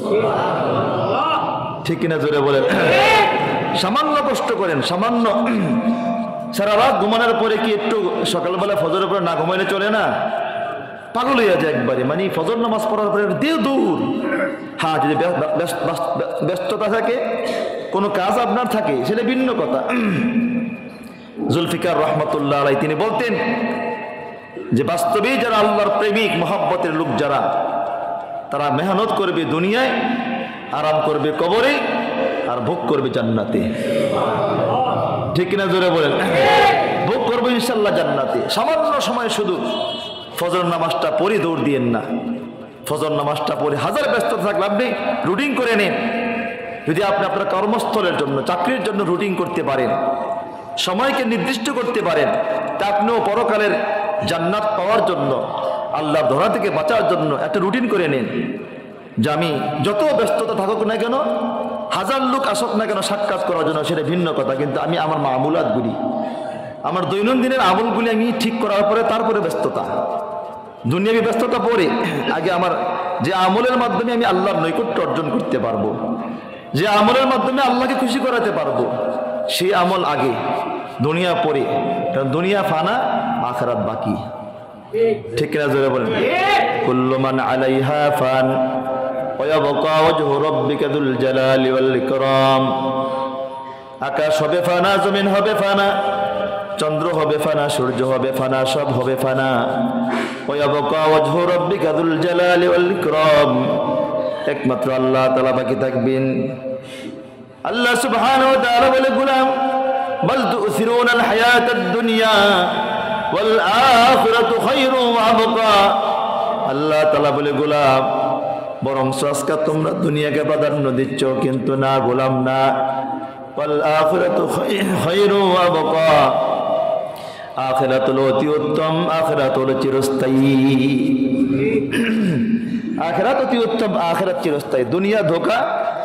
ঠিক কিনা জোরে বলেন? সামান্য কষ্ট করেন, সামান্য। সারা রাত ঘুমানোর পরে কি একটু সকালবেলা ফজরের পরে না ঘুমাইলে চলে না? পাগল হয়ে যায় একবারে, মানে ফজর নামাজ পড়ার পরে দেও দূর। হ্যাঁ, যদি ব্যস্ততা থাকে, কোনো কাজ আপনার থাকে, সেটা ভিন্ন কথা। জুলফিকার রহমতুল্লাহ আলাইহি তিনি বলতেন যে বাস্তবেই যারা আল্লাহর প্রেমিক, মহব্বতের লোক যারা, তারা মেহনত করবে দুনিয়ায়, আরাম করবে কবরে, আর ভোগ করবে জান্নাতে। ঠিক কিনা জোরে বলেন? ভোগ করবে ইনশাআল্লাহ জান্নাতে। সামান্য সময় শুধু ফজর নামাজটা পড়ে দৌড় দিয়েন না। ফজর নামাজটা পড়ে হাজার ব্যস্ত থাকলে আপনি রুটিন করে নেন। যদি আপনি আপনার কর্মস্থলের জন্য, চাকরির জন্য রুটিন করতে পারেন, সময়কে নির্দিষ্ট করতে পারেন, তা আপনিও পরকালের জান্নাত পাওয়ার জন্য, আল্লাহর ধরা থেকে বাঁচার জন্য একটা রুটিন করে নিন যে আমি যত ব্যস্ততা থাকুক না কেন, হাজার লোক আসুক না কেন সাক্ষাৎ করার জন্য, সেটা ভিন্ন কথা, কিন্তু আমি আমার মামুলাতগুলি, আমার দৈনন্দিনের আমলগুলি আমি ঠিক করার পরে তারপরে ব্যস্ততা, দুনিয়াবি ব্যস্ততা পরে, আগে আমার যে আমলের মাধ্যমে আমি আল্লাহর নৈকট্য অর্জন করতে পারবো, যে আমলের মাধ্যমে আল্লাহকে খুশি করাতে পারবো, সেই আমল আগে, দুনিয়া পরে। কারণ দুনিয়া ফানা, আখিরাত বাকি। ঠিক কিনা জোরে বলেন? কুল্লু মান আলাইহা ফান ওয়া ইয়াবকা ওয়াজহু রাব্বিকা যুল জালালি ওয়াল ইকরাম। আকাশ হবে ফানা, জমিন হবে ফানা, চন্দ্র হবে ফানা, সূর্য হবে ফানা, সব হবে ফানা। ওয়া ইয়াবকা ওয়াজহু রাব্বিকা যুল জালালি ওয়াল ইকরাম। একমাত্র আল্লাহ তাআলা বাকি থাকবেন। আল্লাহ সুবহানাহু ওয়া তাআলা বলে, গোলাম বাল তুসিরুনাল হায়াতাদ দুনিয়া ওয়াল আখিরাতু খায়রু ওয়া আবকা। আল্লাহ তাআলা বলে, গোলাম বরং আজকে তোমরা দুনিয়াকে প্রাধান্য দিচ্ছ, কিন্তু না গোলাম না, ওয়াল আখিরাতু খায়রু ওয়া আবকা, আখিরাত হলো অতি উত্তম, আখিরাত হলো চিরস্থায়ী। আখিরাত অতি উত্তম, আখিরাত চিরস্থায়ী। দুনিয়া ধোঁকা,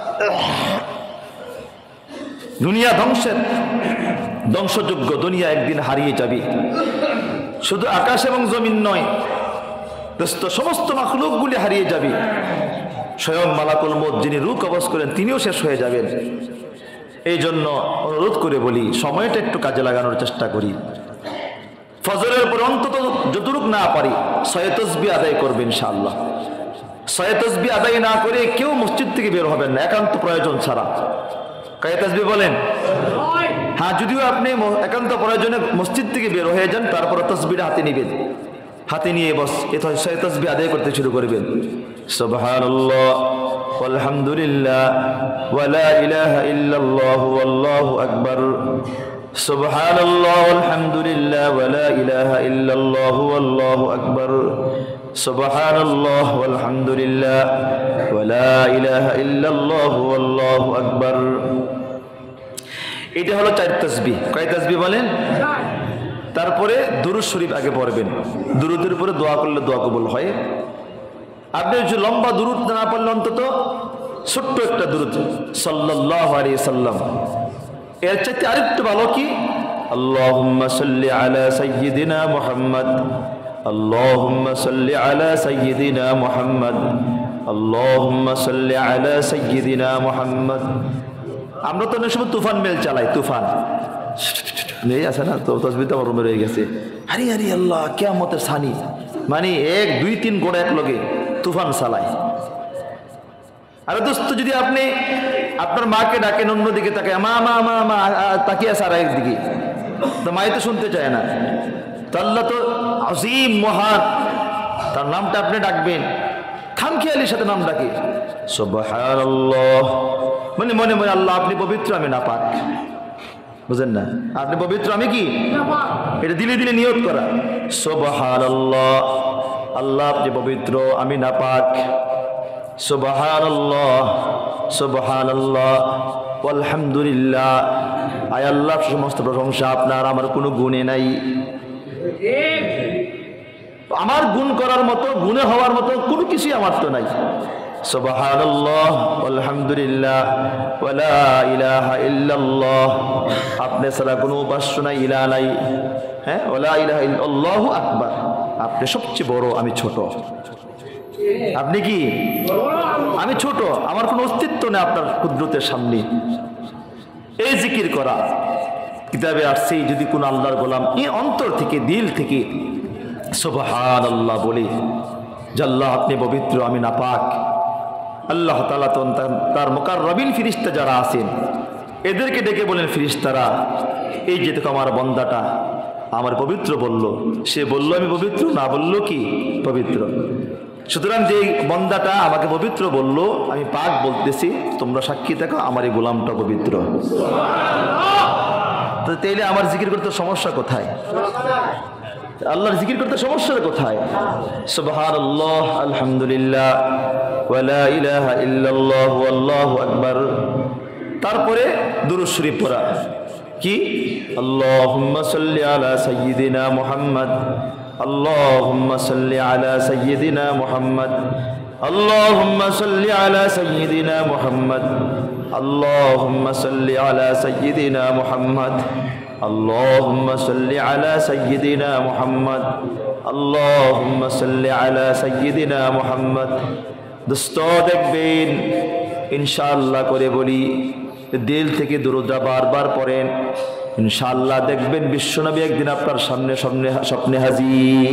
দুনিয়া ধ্বংসের ধ্বংসযোগ্য, দুনিয়া একদিন হারিয়ে যাবে। শুধু আকাশ এবং জমিন নয়, দোস্ত সমস্ত মাখলুকগুলি হারিয়ে যাবে। স্বয়ং মালাকুল মউত যিনি রূহ কবজ করেন তিনিও শেষ হয়ে যাবেন। এই জন্য অনুরোধ করে বলি, সময়টা একটু কাজে লাগানোর চেষ্টা করি। ফজরের পর অন্তত যতটুক না পারি ছয় তাসবিহ আদায় করবেন ইনশাআল্লাহ। ছয় তাসবিহ আদায় না করে কেউ মসজিদ থেকে বের হবেন না, একান্ত প্রয়োজন ছাড়া। কয় তাসবিহ বলেন? হ্যাঁ, যদিও আপনি একান্ত প্রয়োজনে মসজিদ থেকে বের হয়ে যান, তারপর তাসবিহটা হাতে নেবেন, হাতে নিয়ে বস এ ছয় তাসবিহ আদায় করতে শুরু করবেন। সুবহানাল্লাহ ওয়ালহামদুলিল্লাহ ওয়া লা ইলাহা ইল্লাল্লাহু ওয়াল্লাহু আকবার। সুবহানাল্লাহ ওয়ালহামদুলিল্লাহ ওয়া লা ইলাহা ইল্লাল্লাহু ওয়াল্লাহু আকবার। সুবহানাল্লাহ ওয়ালহামদুলিল্লাহ ওয়া লা ইলাহা ইল্লাল্লাহু ওয়াল্লাহু আকবার। এটা হলো চার তাসবিহ। কয় তাসবিহ বলেন? তারপরে দুরূদ শরীফ আগে পড়বেন। দুরূদের উপরে দোয়া করলে দোয়া কবুল হয়। আপনি যে লম্বা দুরূদ না পড়লে অন্তত ছোট্ট একটা দুরূদ সাল্লাল্লাহু আলাইহি সাল্লাম, এর চাইতে আরেকটু ভালো কি? আল্লাহুম্মা সাল্লি আলা সাইয়্যিদিনা মুহাম্মদ, আল্লাহুম্মা সাল্লি আলা সাইয়্যিদিনা মুহাম্মদ, আল্লাহুম্মা সাল্লি আলা সাইয়্যিদিনা মুহাম্মদ। আমরা তো অনেক সময় তুফান মেল চালাই, তুফান নেই আছে না, তো তাসবিহটা আমার রুমে রয়ে গেছে। আরে আরে আল্লাহ, কিয়ামতের সানি, মানে এক দুই তিন গোড়া এক লগে তুফান চালায়। আরে দোস্ত, যদি আপনি আপনার মাকে ডাকেন অন্যদিকে তাকে মা মা মা মা তাকিয়ে আছে আর একদিকে, তো মাই তো শুনতে চায় না। তো আল্লাহ তো আসীম মহান, তার নামটা আপনি ডাকবেন, খামখেয়ালির সাথে নাম ডাকে সুবহানাল্লাহ, মানে মনে মনে আল্লাহ আপনি পবিত্র, আমি নাপাক। বুঝেন না? আপনি পবিত্র, আমি কি? এটা দিলে দিলে নিয়ত করা। সুবহানাল্লাহ, আল্লাহ আপনি পবিত্র, আমি নাপাক। সুবহানাল্লাহ সুবহানাল্লাহ আলহামদুলিল্লাহ। আয় আল্লাহ, সমস্ত প্রশংসা আপনার, আমার কোনো গুণে নাই। আমার গুণ করার মতো, গুণে হওয়ার মতো কোনো কিছুই আমার তো নাই। সুবহানাল্লাহ আলহামদুলিল্লাহ ওয়া লা ইলাহা ইল্লাল্লাহ। আপনি ছাড়া কোনো উপাস্য নাই, ইলাহ নাই। হ্যাঁ, ওয়া লা ইলাহা ইল্লাল্লাহু আকবার। আপনি সবচেয়ে বড়, আমি ছোট। আপনি কি? আমি ছোট, আমার কোনো অস্তিত্ব নেই আপনার কুদরতের সামনে। এই জিকির করা কিতাবে আসছে, যদি কোন আল্লাহর গোলাম এই অন্তর থেকে, দিল থেকে সুবহানাল্লাহ বলে যে আল্লাহ আপনি পবিত্র, আমি নাপাক। আল্লাহ তাআলা তো তার মুকাররবিন ফেরেশতা যারা আছেন এদেরকে ডেকে বলেন, ফেরেশতারা এই যে দেখো আমার বান্দাটা আমার পবিত্র বলল, সে বলল আমি পবিত্র, না বলল কি পবিত্র। সুতরাং যে বান্দাটা আমাকে পবিত্র বলল, আমি পাক বলতেছি, তোমরা সাক্ষী থাকো আমার এই গোলামটা পবিত্র। তো তাইলে আমার জিকির করতে সমস্যা কোথায়? আল্লাহর জিকির করতে সমস্যা কোথায়? সুবহানাল্লাহ আলহামদুলিল্লাহ ওয়া লা ইলাহা ইল্লাল্লাহু আল্লাহু আকবার। তারপরে দুরূদ শরীফ পড়া। কি আল্লাহুম্মা সাল্লি আলা সাইয়্যিদিনা মুহাম্মদ, আল্লাহুম্মা সাল্লি আলা সাইয়্যিদিনা মুহাম্মদ, আল্লাহুম্মা সাল্লি আলা সাইয়্যিদিনা মুহাম্মদ, আল্লাহুম্মা সাল্লি আলা সাইয়্যিদিনা মুহাম্মদ, আল্লাহুম্মা সাল্লি আলা সাইয়্যিদিনা মুহাম্মদ, আল্লাহুম্মা সাল্লি আলা সাইয়্যিদিনা মুহাম্মদ। দোস্ত দেখবেন ইনশাআল্লাহ করে বলি, দিল থেকে দুরূদটা বারবার পড়েন, ইনশাআল্লাহ দেখবেন বিশ্বনবী একদিন আপনার সামনে সামনে স্বপ্নে হাজির।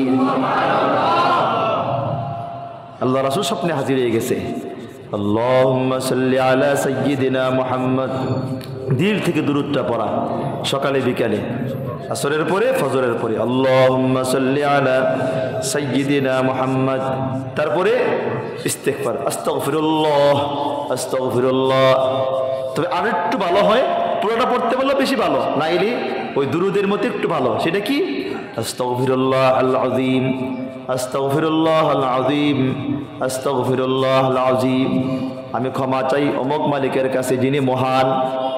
আল্লাহ রাসূল স্বপ্নে হাজির হয়ে গেছে। আল্লাহুম্মা সাল্লি আলা সাইয়্যিদিনা মুহাম্মদ, দিল থেকে দুরূদটা পড়া সকালে বিকালে, আসরের পরে ফজরের পরে। আল্লাহুম্মা সাল্লি আলা সাইয়্যিদিনা মুহাম্মদ, তারপরে ইস্তিগফার, আস্তাগফিরুল্লাহ আস্তাগফিরুল্লাহ। তবে আর একটু ভালো হয়, পুরোটা পড়তে বললে বেশি ভালো, নাইলে ওই দুরূদের মধ্যে একটু ভালো, সেটা কি আস্তাগফিরুল্লাহ আল আযীম, আস্তাগফিরুল্লাহ আল আযীম, আস্তাগফিরুল্লাহ আল আযীম। আমি ক্ষমা চাই অমুক মালিকের কাছে যিনি মহান,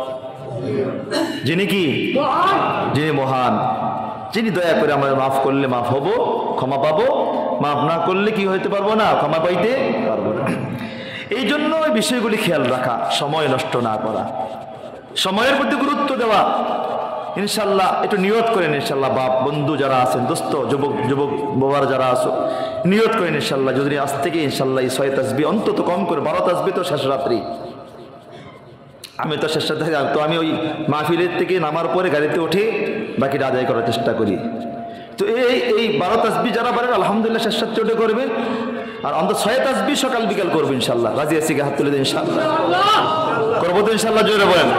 যিনি কি যিনি মহান, যিনি দয়া করে আমার মাফ করলে মাফ হব, ক্ষমা পাবো, মাফ না করলে কি হইতে পারবো না, ক্ষমা পাইতে পারবো না। এই জন্য ওই বিষয়গুলি খেয়াল রাখা, সময় নষ্ট না করা, সময়ের প্রতি গুরুত্ব দেওয়া। ইনশাল্লাহ একটু নিয়ত করেন, ইনশাল্লাহ বাপ বন্ধু যারা আছেন, দোস্ত যুবক যুবক বাবার যারা আছো, নিয়ত করেন ইনশাল্লাহ যদি আজ থেকে ইনশাল্লাহ এই ছয় তাসবিহ অন্তত কম করে, বারো তাসবিহ তো শেষ রাত্রি, আমি তো শেষ রাত্রে তো আমি ওই মাহফিলের থেকে নামার পরে গাড়িতে উঠে বাকিটা আদায় করার চেষ্টা করি। তো এই এই বারো তাসবিহ যারা পারেন আলহামদুলিল্লাহ শেষ রাত্রে উঠে করবেন, আর অন্তত ছয় তাসবিহ সকাল বিকাল করবো ইনশাল্লাহ। রাজি আছি, হাত তুলে দিন ইনশাল্লাহ, করবো তো ইনশাল্লাহ, জোরে বলেন।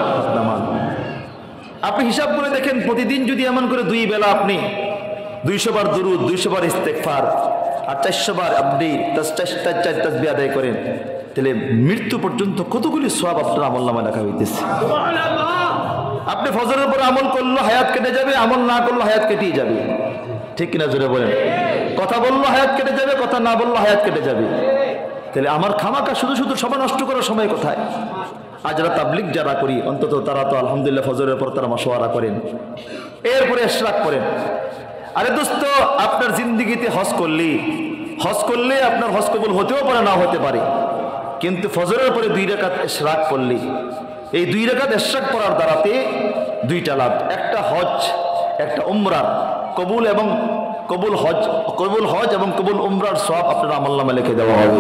আপনি হিসাব করে দেখেন, প্রতিদিন যদি এমন করে দুই বেলা আপনি দুইশো বার দুরূদ, দুইশো বার ইস্তেগফার আর চারশো বার আপনি চার তাসবিহ আদায় করেন, তাহলে মৃত্যু পর্যন্ত কতগুলি সওয়াব আপনার আমলনামায় লেখা হইতেছে। আপনি ফজরের পর আমল করলো হায়াত কেটে যাবে, আমল না করলো হায়াত কেটেই যাবে, ঠিক কিনা জোরে বলেন। কথা বললো হায়াত কেটে যাবে, কথা না বললো হায়াত কেটে যাবে। তাহলে আমার খামাকা শুধু শুধু সময় নষ্ট করার সময় কোথায়? আর যারা তাবলিগ যারা করি অন্তত তারা তো আলহামদুলিল্লাহ ফজরের পর তারা মাশওয়ারা করেন, এরপরে ইশরাক করেন। আরে দোস্ত, আপনার জিন্দিগিতে হজ করলে হজ করলে আপনার হজ কবুল হতেও পারে, না হতে পারে, কিন্তু ফজরের পরে দুই রাকাত ইশরাক করলে, এই দুই রাকাত ইশরাক করার দ্বারাতে দুইটা লাভ, একটা হজ একটা উমরার কবুল এবং কবুল হজ কবুল হজ এবং কবুল উমরার সওয়াব আপনার আমলনামায় লিখে দেওয়া হবে।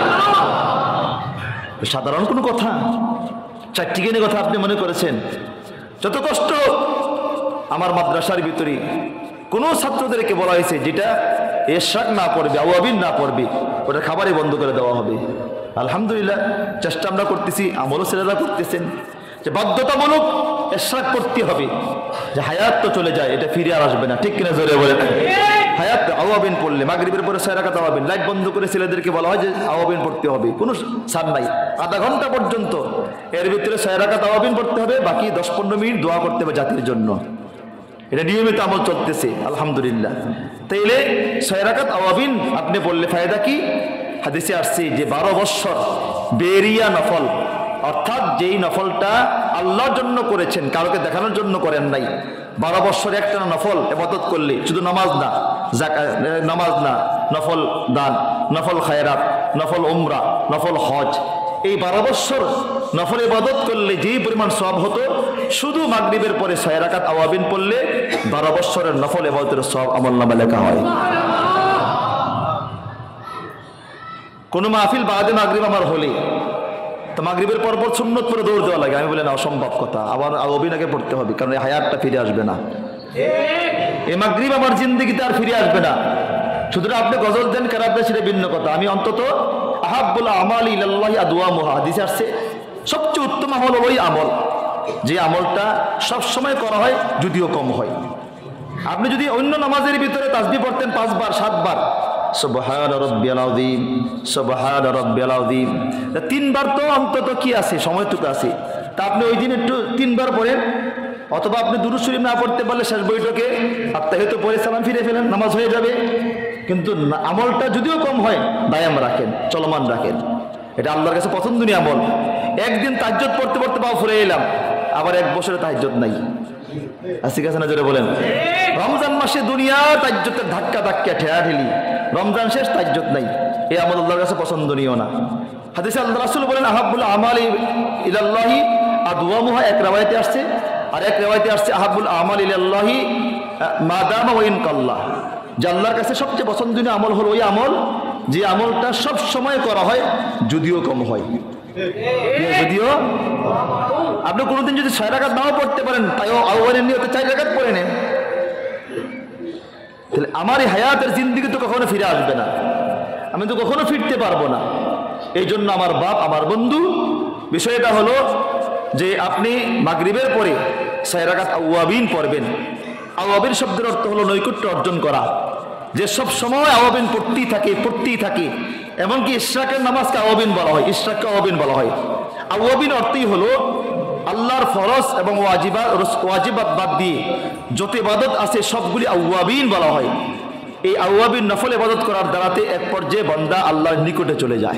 সাধারণ কোনো কথা, চারটিখানি কথা আপনি মনে করেছেন? যত কষ্ট আমার মাদ্রাসার ভিতরে কোনো ছাত্রদেরকে বলা হয়েছে যেটা ইশরাক না পড়বে, আওয়াবিন না পড়বে, ওটা খাবারই বন্ধ করে দেওয়া হবে। আলহামদুলিল্লাহ চেষ্টা আমরা করতেছি, আমলও ছেলেরা করতেছেন, যে বাধ্যতামূলক ইশরাক করতে হবে, যে হায়াত তো চলে যায়, এটা ফিরে আর আসবে না, ঠিক কিনা জোরে বলে। হায়াত আওয়াবিন পড়লে মাগরিবের পরে ছয় রাকাত আওয়াবিন, লাইট বন্ধ করে ছেলেদেরকে বলা হয় যে আওয়াবিন পড়তে হবে, কোনো ছাড় নাই, আধা ঘন্টা পর্যন্ত এর ভিতরে ছয় রাকাত আওয়াবিন পড়তে হবে, বাকি দশ পনেরো মিনিট দোয়া করতে হবে জাতির জন্য। এটা নিয়মিত আমল চলতেছে আলহামদুলিল্লাহ। তাইলে ছয় রাকাত আওয়াবিন আপনি বললে ফায়দা কি? হাদিসে আসছে যে বারো বৎসর বেরিয়া নফল, অর্থাৎ যেই নফলটা আল্লাহর জন্য করেছেন, কাউকে দেখানোর জন্য করেন নাই, বারো বৎসর একটা নফল ইবাদত করলে, শুধু নামাজ না, যাকাত নামাজ না, নফল দান, নফল খায়রাত, নফল উমরা, নফল হজ, এই বারো বৎসর নফল ইবাদত করলে যেই পরিমাণ সওয়াব হতো, শুধু মাগরিবের পরে ছয় রাকাত আওয়াবিন পড়লে বারো বৎসরের নফল ইবাদতের সওয়াব আমলনামায় লেখা হয়। কোনো মাহফিল বাদে মাগরিব আমার হলে তো মাগরিবের পর পর সুন্নত পরে দৌড় দেওয়া লাগে, আমি বলি না, অসম্ভব কথা, আবার আওয়াবিন আগে পড়তে হবে, কারণ এই হায়াতটা ফিরে আসবে না, এই মাগরিব আমার জিন্দেগিতে আর ফিরে আসবে না। সুতরাং আপনি গজল দেন কেরাত দেন সেটা ভিন্ন কথা, আমি অন্তত আহাব্বুল আমালি ইলাল্লাহি আদওয়ামুহা, হাদিসে আসছে সবচেয়ে উত্তম আমল ওই আমল যে আমলটা সব সময় করা হয় যদিও কম হয়। আপনি যদি অন্য নামাজের ভিতরে তাসবিহ পড়তেন পাঁচবার সাতবার, সুবহান রাব্বিয়াল আযীম, সুবহান রাব্বিয়াল আযীম, তিনবার তো অন্তত কি আছে, সময়টুকু আছে, তা আপনি ওই দিন একটু তিনবার পড়েন, অথবা আপনি দুরূদ শরীফ না পড়তে পারলে শেষ বৈঠকে আত্তাহিয়াতু পড়ে সালাম ফিরে ফেলেন, নামাজ হয়ে যাবে। কিন্তু আমলটা যদিও কম হয় দায়াম রাখেন, চলমান রাখেন, এটা আল্লাহর কাছে পছন্দনীয় আমল। একদিন তাহাজ্জুদ পড়তে পড়তে পা ফুরে এলাম, আবার এক বছরে তাহাজ্জুদ নাই। আসিক আছে না জোরে বলেন? রমজান মাসে দুনিয়া তাহাজ্জুদের ধাক্কা ধাক্কা ঠেয়া ঠেলি, রমজান শেষ তাহাজ্জুদ নাই। এই আমল আল্লাহর কাছে পছন্দনীয় না। হাদিসে আল্লাহ রাসূল বলেন আহাব্বুল আমালি ইলাল্লাহি আদওয়ামুহা, এক riwayate আসছে, আর এক riwayate আসছে আহাব্বুল আমালি ইলাল্লাহি মা দামা ওয়া ইন কাল্লা, যে আল্লাহর কাছে সবচেয়ে পছন্দনীয় আমল হলো ওই আমল যে আমলটা সব সময় করা হয় যদিও কম হয়। যদিও আপনি কোনোদিন যদি ছয় রাকাত নাও পড়তে পারেন, তাইও আউয়ালের নিয়তে চার রাকাত পড়ে নেন, তাহলে আমার এই হায়াতের জিন্দেগি তো কখনো ফিরে আসবে না, আমি তো কখনো ফিরতে পারবো না। এই জন্য আমার বাপ, আমার বন্ধু, বিষয়টা হলো যে আপনি মাগরিবের পরে ছয় রাকাত আওয়াবিন পড়বেন। আওয়াবিন শব্দের অর্থ হলো নৈকট্য অর্জন করা, যে সব সময় আওয়াবিন পড়তেই থাকে পড়তেই থাকে। এমনকি ইশরাকের নামাজকে আওয়াবিন বলা হয়, ইশরাককে আওয়াবিন বলা হয়। আওয়াবিন অর্থই হলো আল্লাহর ফরজ এবং ওয়াজিবাত ওয়াজিবাত বাদ দিয়ে যত ইবাদত আছে সবগুলি আওয়াবিন বলা হয়। এই আওয়াবিন নফল ইবাদত করার দ্বারাতে এক পর্যায়ে বান্দা আল্লাহর নিকটে চলে যায়,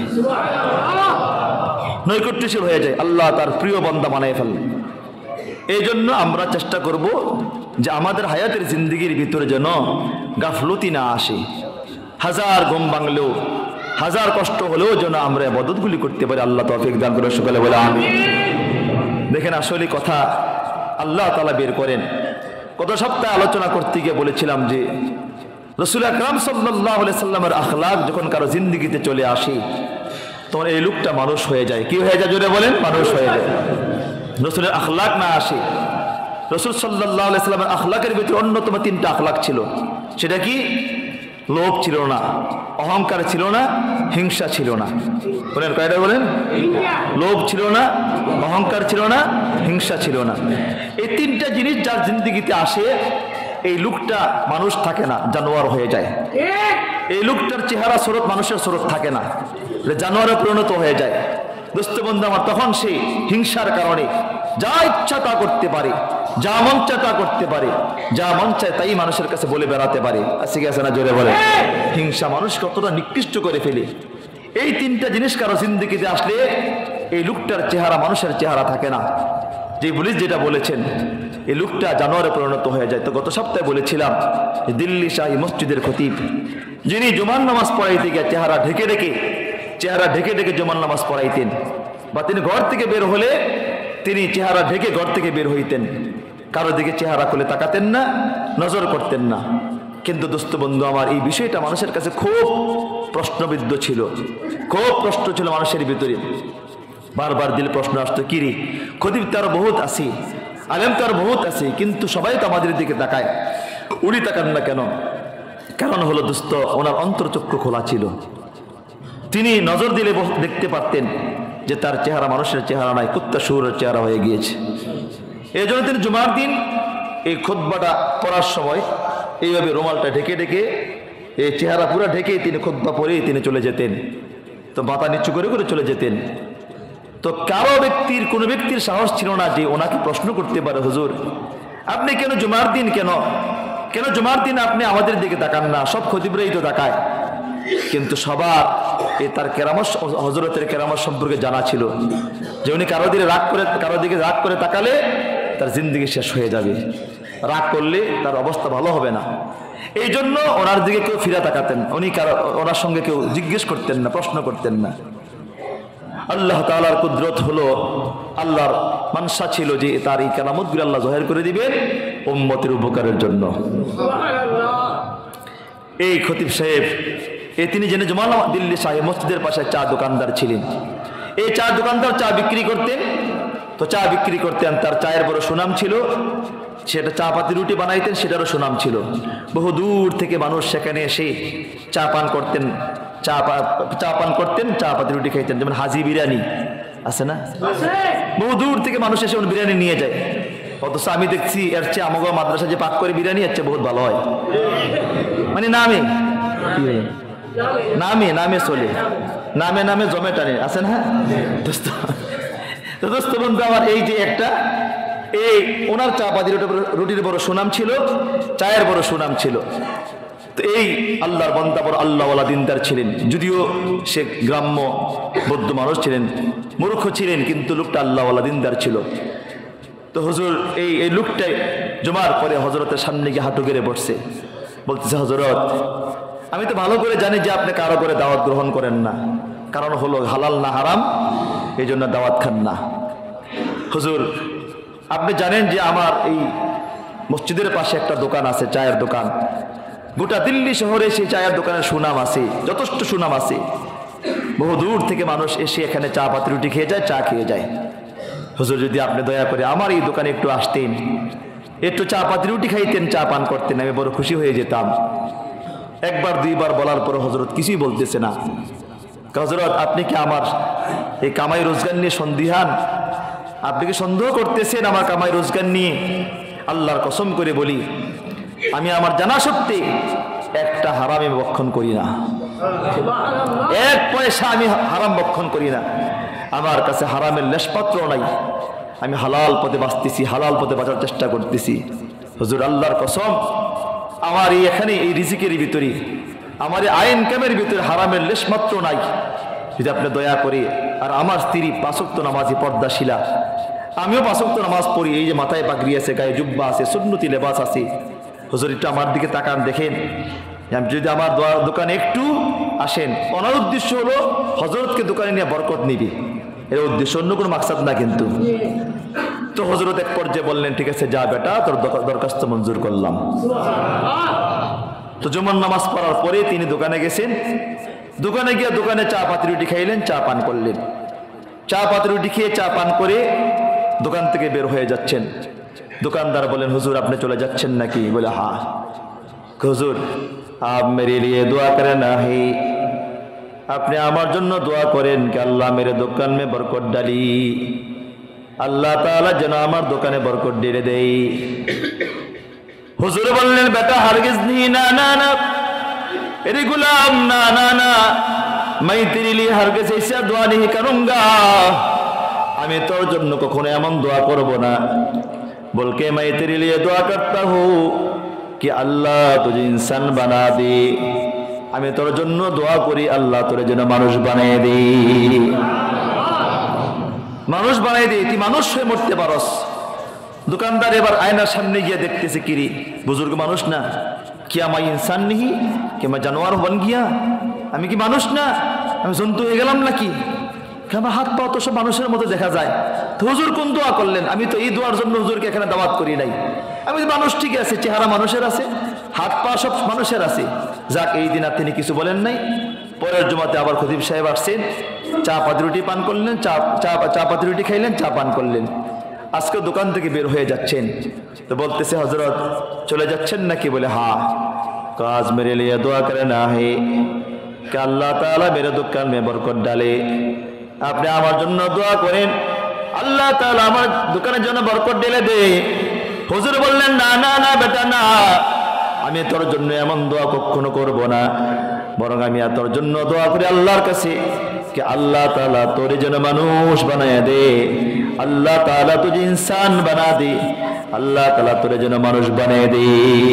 নৈকট্যশীল হয়ে যায়, আল্লাহ তার প্রিয় বান্দা বানায় ফেলেন। এই জন্য আমরা চেষ্টা করব যে আমাদের হায়াতের জিন্দগির ভিতরে যেন গাফলতি না আসে। হাজার ঘুম ভাঙলেও, হাজার কষ্ট হলেও যেন আমরা ইবাদতগুলি করতে পারি। আল্লাহ তৌফিক দান করে, সকলে বলে আমিন। দেখেন আসলে কথা আল্লাহ তাআলা বের করেন। গত সপ্তাহে আলোচনা করতে গিয়ে বলেছিলাম যে রাসূল আকরাম সাল্লাল্লাহু আলাইহি সাল্লামের আখলাক যখন কারো জিন্দগিতে চলে আসে তখন এই লোকটা মানুষ হয়ে যায়। কি হয়ে যায় জোরে বলেন? মানুষ হয়ে যায়। রাসূলের আখলাক না আসে, রাসূল সাল্লাল্লাহু আলাইহি সাল্লামের আখলাকের ভিতরে অন্যতম তিনটা আখলাক ছিল। সেটা কি? লোভ ছিল না, অহংকার ছিল না, হিংসা ছিল না। বলেন কয়টা বলেন? লোভ ছিল না, অহংকার ছিল না, হিংসা ছিল না। এই তিনটা জিনিস যার জিন্দগিতে আসে এই লোকটা মানুষ থাকে না, জানোয়ার হয়ে যায়। এই লোকটার চেহারা স্বরূপ মানুষের স্বরূপ থাকে না, জানোয়ারে পরিণত হয়ে যায়। দোস্ত বন্ধু আমার, তখন সে হিংসার কারণে যা ইচ্ছা তা করতে পারে, যা মন চায় তা করতে পারে, যা মন চায় তাই মানুষের কাছে বলে বেড়াতে পারে। আছে কি আছে না জোরে বলে? হিংসা মানুষ কতটা নিকৃষ্ট করে ফেলে। এই তিনটা জিনিস কারো জিন্দগিতে আসলে এই লোকটার চেহারা মানুষের চেহারা থাকে না। যে পুলিশ যেটা বলেছেন এই লোকটা জানোয়ারে পরিণত হয়ে যায়। তো গত সপ্তাহে বলেছিলাম দিল্লি শাহী মসজিদের খতিব যিনি জুমার নামাজ পড়াইতে গিয়ে চেহারা ঢেকে ঢেকে চেহারা ঢেকে ঢেকে জুমার নামাজ পড়াইতেন, বা তিনি ঘর থেকে বের হলে তিনি চেহারা ঢেকে ঘর থেকে বের হইতেন, কারো দিকে চেহারা খুলে তাকাতেন না, নজর করতেন না। কিন্তু দোস্ত বন্ধু আমার, এই বিষয়টা মানুষের কাছে খুব প্রশ্নবিদ্ধ ছিল, খুব প্রশ্ন ছিল মানুষের ভিতরে। বারবার দিল প্রশ্ন আসতো, কিরে খতিব তো আরো বহুত আছে, আলেম তো আরো বহুত আছে, কিন্তু সবাই তো আমাদের দিকে তাকায়, উনি তাকান না কেন? কারণ হলো দোস্ত, ওনার অন্তর্চক্ষু খোলা ছিল। তিনি নজর দিলে দেখতে পারতেন যে তার চেহারা মানুষের চেহারা নাই, কুত্তা শুয়োরের চেহারা হয়ে গিয়েছে। এই জন্য তিনি জুমার দিন এই খুতবাটা পড়ার সময় এইভাবে রুমালটা ঢেকে ঢেকে, এই চেহারা পুরো ঢেকে তিনি খুতবা পড়েই তিনি চলে যেতেন। তো মাথা নিচু করে করে চলে যেতেন। তো কারো ব্যক্তির কোনো ব্যক্তির সাহস ছিল না যে ওনাকে প্রশ্ন করতে পারে, হুজুর আপনি কেন জুমার দিন কেন কেন জুমার দিন আপনি আমাদের দিকে তাকান না? সব খতিবরাই তো তাকায়। কিন্তু সবার এই তার কেরামত, হযরতের কেরামত সম্পর্কে জানা ছিল যে উনি কারো দিকে রাগ করে কারো দিকে রাগ করে তাকালে তার জিন্দগি শেষ হয়ে যাবে, রাগ করলে তার অবস্থা ভালো হবে না। এই জন্য ওনার দিকে কেউ ফিরে তাকাতেন, উনি কারো ওনার সঙ্গে কেউ জিজ্ঞেস করতেন না, প্রশ্ন করতেন না। আল্লাহ তাআলার কুদরত হলো, আল্লাহর মানসা ছিল যে তার এই কেরামতগুলো আল্লাহ জাহির করে দিবেন উম্মতের উপকারের জন্য। এই খতিব সাহেব এই তিনি জেনে জুমা দিল্লি শাহী মসজিদের পাশে চা দোকানদার ছিলেন। এই চা দোকানদার চা বিক্রি করতেন, তো চা বিক্রি করতেন, তার চায়ের বড় সুনাম ছিল। সেটা চা পাতি রুটি বানাইতেন, সেটারও সুনাম ছিল। বহু দূর থেকে মানুষ সেখানে এসে চা পান করতেন, চা চা পান করতেন, চা পাতি রুটি খাইতেন। যেমন হাজি বিরিয়ানি আছে না, বহু দূর থেকে মানুষ এসে বিরিয়ানি নিয়ে যায়। অথচ আমি দেখছি এর চেয়ে আমাকে মাদ্রাসা যে পাক করে বিরিয়ানি এর চেয়ে বহুত ভালো হয়। মানে নামে নামে নামে চলে, নামে নামে জমে টানে, আছে না দোস্ত? তো দোস্ত বন্ধু আমার, এই যে একটা এই ওনার চা পাতি রুটির বড় সুনাম ছিল, চায়ের বড় সুনাম ছিল। তো এই আল্লাহর বান্দা বড় আল্লাহওয়ালা দিনদার ছিলেন, যদিও সে গ্রাম্য বৌদ্ধ মানুষ ছিলেন, মূর্খ ছিলেন, কিন্তু লোকটা আল্লাহওয়ালা দিনদার ছিল। তো হুজুর এই এই লোকটাই জুমার পরে হজরতের সামনে গিয়ে হাঁটু গেড়ে বসছে, বলতেছে হজরত আমি তো ভালো করে জানি যে আপনি কারো করে দাওয়াত গ্রহণ করেন না, কারণ হলো হালাল না হারাম, এই জন্য দাওয়াত খান না। হুজুর আপনি জানেন যে আমার এই মসজিদের পাশে একটা দোকান আছে, চায়ের দোকান, গোটা দিল্লি শহরে সেই চায়ের দোকানের সুনাম আছে, যথেষ্ট সুনাম আছে, বহু দূর থেকে মানুষ এসে এখানে চা পাতি রুটি খেয়ে যায়, চা খেয়ে যায়। হুজুর যদি আপনি দয়া করে আমার এই দোকানে একটু আসতেন, একটু চা পাতি রুটি খাইতেন, চা পান করতেন, আমি বড় খুশি হয়ে যেতাম। একবার দুইবার বলার পর হজরত কিছুই বলতেছে না। হজরত আপনি কি আমার এই কামাই রোজগার নিয়ে সন্দিহান? আপনি কি সন্দেহ করতেছেন আমার কামাই রোজগার নিয়ে? আল্লাহর কসম করে বলি আমি আমার জানা সত্যি একটা হারাম আমি ভক্ষণ করি না, এক পয়সা আমি হারাম ভক্ষণ করি না, আমার কাছে হারামের লেশপাত্র নাই, আমি হালাল পথে বাঁচতেছি, হালাল পথে বাঁচার চেষ্টা করতেছি। হুজুর আল্লাহর কসম আমার এই এখানে এই রিজিকের ভিতরে, আমার এই আইন কামের ভিতরে হারামের লেশমাত্র নাই। যদি আপনি দয়া করে, আর আমার স্ত্রী পাঁচ ওয়াক্ত নামাজি পর্দাশীলা, আমিও পাঁচ ওয়াক্ত নামাজ পড়ি, এই যে মাথায় পাগড়ি আছে, গায়ে জুব্বা আছে, সুন্নতি লেবাস আছে। হুজুর একটু আমার দিকে তাকান, দেখেন যদি আমার দোকানে একটু আসেন, ওনার উদ্দেশ্য হলো হজরতকে দোকানে নিয়ে বরকত নিবি, এর উদ্দেশ্য, অন্য কোনো মাকসাদ না কিন্তু। তো হজরত এক পর্যায়ে বললেন ঠিক আছে যা বেটা, তোর দরখাস্ত মঞ্জুর করলাম। তো জুমার নামাজ পড়ার পরে তিনি দোকানে গেছেন, দোকানে গিয়ে দোকানে চা পাতি রুটি খাইলেন, চা পান করলেন, চা পাতি রুটি খেয়ে চা পান করে দোকান থেকে বের হয়ে যাচ্ছেন। দোকানদার বলেন হুজুর আপনি চলে যাচ্ছেন নাকি? বলে হ্যাঁ। হুজুর আপ মেরে লিয়ে দোয়া করেন, হে আপনি আমার জন্য দোয়া করেন कि अल्लाह मेरे दुकान में बरकत डाली, আল্লাহ তাআলা যেন আমার দোকানে বরকত ঢেলে দেয়। হুজুর বললেন বেটা হারগিজ नहीं, না না না এরে গুলাম, না না না मैं तेरे लिए हरगिज ऐसा दुआ नहीं करूंगा, আমি তোর জন্য কখনো এমন দোয়া করব না, বলকে मैं तेरे लिए दुआ करता हूँ कि अल्लाह तुझे इंसान बना दे, আমি তোর জন্য দোয়া করি আল্লাহ তোর যেন মানুষ বানিয়ে দে, মানুষ বানিয়ে দে, তুই মানুষ হয়ে মরতে পারস। দোকানদার এবার আয়নার সামনে গিয়ে দেখতেছে কিরি বুজুর্গ মানুষ না, क्या मैं इंसान नहीं, क्या मैं जानवर बन गया, আমি কি মানুষ না, আমি জন্তু হয়ে গেলাম নাকি? আমার হাত পা তো সব মানুষের মতো দেখা যায়। তো হুজুর কোন দোয়া করলেন? আমি তো এই দোয়ার জন্য হুজুরকে এখানে দাওয়াত করি নাই, আমি তো মানুষ ঠিক আছে, চেহারা মানুষের আছে, হাত পা সব মানুষের আছে। যাক এই দিন আর তিনি কিছু বলেন নাই। পরের জুমাতে আবার খতিব সাহেব আসছেন, চা পাতি রুটি পান করলেন, চা চা চা পাতি রুটি খাইলেন, চা পান করলেন। আজকে দোকান থেকে বের হয়ে যাচ্ছেন, তো বলতেছে হজরত চলে যাচ্ছেন নাকি? বলে হ্যাঁ। কাজ মেরে লিয়ে দোয়া করে না হে कि अल्लाह ताला मेरे दुकान में बरकत डाले, আপনি আমার জন্য দোয়া করেন আল্লাহ তাআলা আমার দোকানের জন্য বরকত ঢেলে দে। হুজুর বললেন না না না বেটা না, আমি তোর জন্য এমন দোয়া কখনো করব না, বরং আমি তোর জন্য দোয়া করি আল্লাহর কাছে कि अल्लाह ताला তোরে যেন মানুষ বানায় দে, আল্লাহ তাআলা তুঝে ইনসান বানা দে, আল্লাহ তাআলা তোরে যেন মানুষ বানায় দে।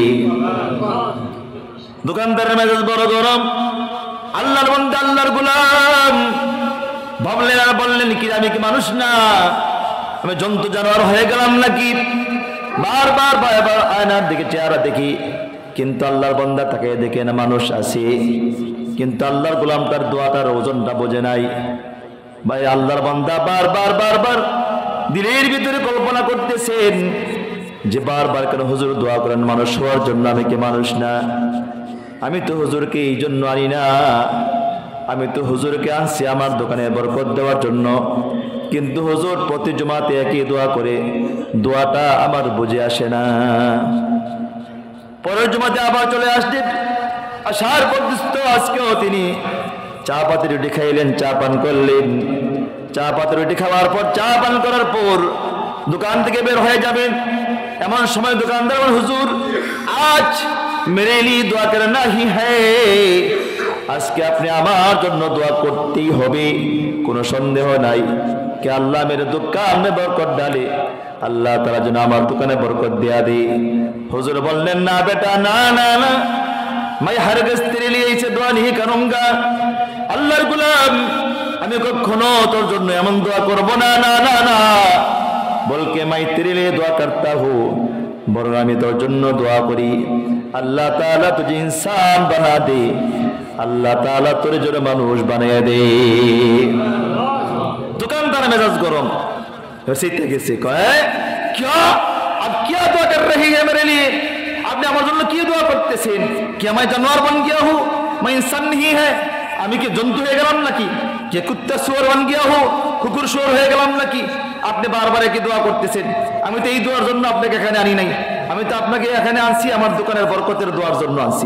দোকানদারের মেজাজ বড় গরম, আল্লাহর বান্দা আল্লাহর গোলাম ভাবলেন আর বললেন কি আমি কি মানুষ না, আমি জন্তু জানোয়ার হয়ে গেলাম নাকি? বারবার বারবার আয়নার দিকে চেহারা দেখি, কিন্তু আল্লাহর বান্দা তাকে দেখে না মানুষ আছে, কিন্তু আল্লাহর গোলাম তার দোয়াটার ওজনটা বোঝে নাই। ভাই আল্লাহর বান্দা বারবার বারবার দিলের ভিতরে কল্পনা করতেছেন যে বারবার কেন হুজুর দোয়া করেন মানুষ হওয়ার জন্য, আমি কি মানুষ না? আমি তো হুজুরকে এই জন্য আনি না, আমি তো হুজুরকে আনছি আমার দোকানে বরকত দেওয়ার জন্য, কিন্তু হুজুর প্রতি জুমাতে একই দোয়া করে, দোয়াটা আমার বুঝে আসে না। পরের জুমাতে আবার চলে আসলেন, আসার পর্যন্ত আজকেও তিনি চা পাতি রুটি খাইলেন, চা পান করলেন। চা পাতি রুটি খাওয়ার পর, চা পান করার পর দোকান থেকে বের হয়ে যাবেন, এমন সময় দোকানদার হুজুর আজ মেরে লিয়ে দোয়া করনা হি হ্যায়, আজকে আপনি আমার জন্য দোয়া করতেই হবে, কোনো সন্দেহ নাই कि अल्लाह मेरे दुकान में बरकत डाले, अल्लाह ताला যেন আমার দোকানে বরকত দেয়া দে। হুজুর বললেন না বেটা না না না, मैं हरगिज़ तेरे लिए ऐसे दुआ नहीं करूंगा, আল্লাহর গোলাম আমি কখনো তোর জন্য এমন দোয়া করব না, না না না। বলকে মাই তেরে লিয়ে দোয়া করতা হো, বরং আমি তোর জন্য দোয়া করি আল্লাহ তাআলা তুঝে ইনসান বানা দে, আল্লাহ তাআলা তোর জন্য মানুষ বানিয়ে দে। दुकानदार मेजाज गरम सीते गেছে কয় क्या अब क्या दुआ कर रही है मेरे लिए, আপনি আমার জন্য কি দোয়া করতেছেন? কি আমি জানোয়ার बन गया हूं, मैं इंसान नहीं है, আমি কি জন্তু হয়ে গেলাম নাকি? কি কুত্তা শুয়োর बन गया हूं, কুকুর শুয়োর হয়ে গেলাম নাকি? আপনি বারবার কি দোয়া করতেছেন? আমি তো এই দোয়ার জন্য আপনাকে এখানে আনি নাই, আমি তো আপনাকে এখানে আনছি আমার দোকানের বরকতের দোয়ার জন্য আনছি।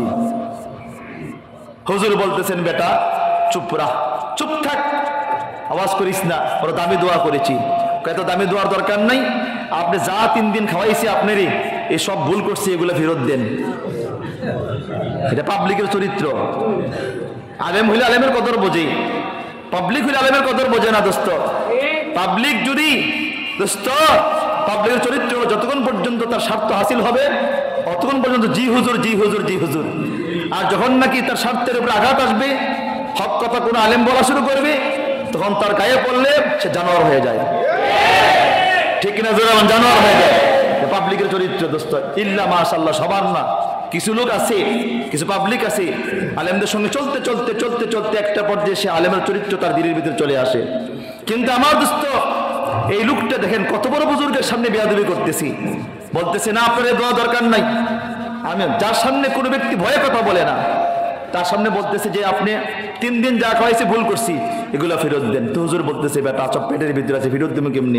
হুজুর বলতেছেন বেটা চুপ রাখ, চুপ থাক, আওয়াজ করিস না, ওরা দামি দোয়া করেছি। এত দামি দোয়ার দরকার নাই, আপনি যা তিন দিন খাওয়াইছি আপনারই এই সব ভুল করছি, এগুলো ফেরত দেন। এটা পাবলিকের চরিত্র। আলেম হইলে আলেমের কদর বোঝে, পাবলিক হইলে আলেমের কদর বোঝে না দোস্ত। পাবলিক যদি দোস্ত পাবলিকের চরিত্র যতক্ষণ পর্যন্ত তার স্বার্থ হাসিল হবে ততক্ষণ পর্যন্ত জি হুজুর জি হুজুর জি হুজুর, আর যখন নাকি তার স্বার্থের উপরে আঘাত আসবে, হক কথা কোনো আলেম বলা শুরু করবে, তখন তার গায়ে পড়লে সে জানোয়ার হয়ে যায়। ঠিক না জোরে বলেন, জানোয়ার হয়ে যায়। পাবলিকের চরিত্র দোস্ত ইল্লা মাশাআল্লাহ সবার না, কিছু লোক আছে, কিছু পাবলিক আছে আলেমদের সঙ্গে চলতে চলতে চলতে চলতে একটা পর্যায়ে সে আলেমের চরিত্র তার দিলের ভিতরে চলে আসে। কিন্তু আমার দোস্ত এই লোকটা দেখেন কত বড় বুজুর্গের সামনে বেয়াদবি করতেছি, বলতেছে না আপনার দোয়া দরকার নাই। আমি যার সামনে কোনো ব্যক্তি ভয়ে কথা বলে না তার সামনে বলতেছে যে আপনি তিন দিন যা খাওয়াইছে ভুল করছি, এগুলো ফেরত দেন। তো হুজুর বলতেছে বেটা সব পেটের ভিতরে আছে, ফেরত দেবো কেমনি?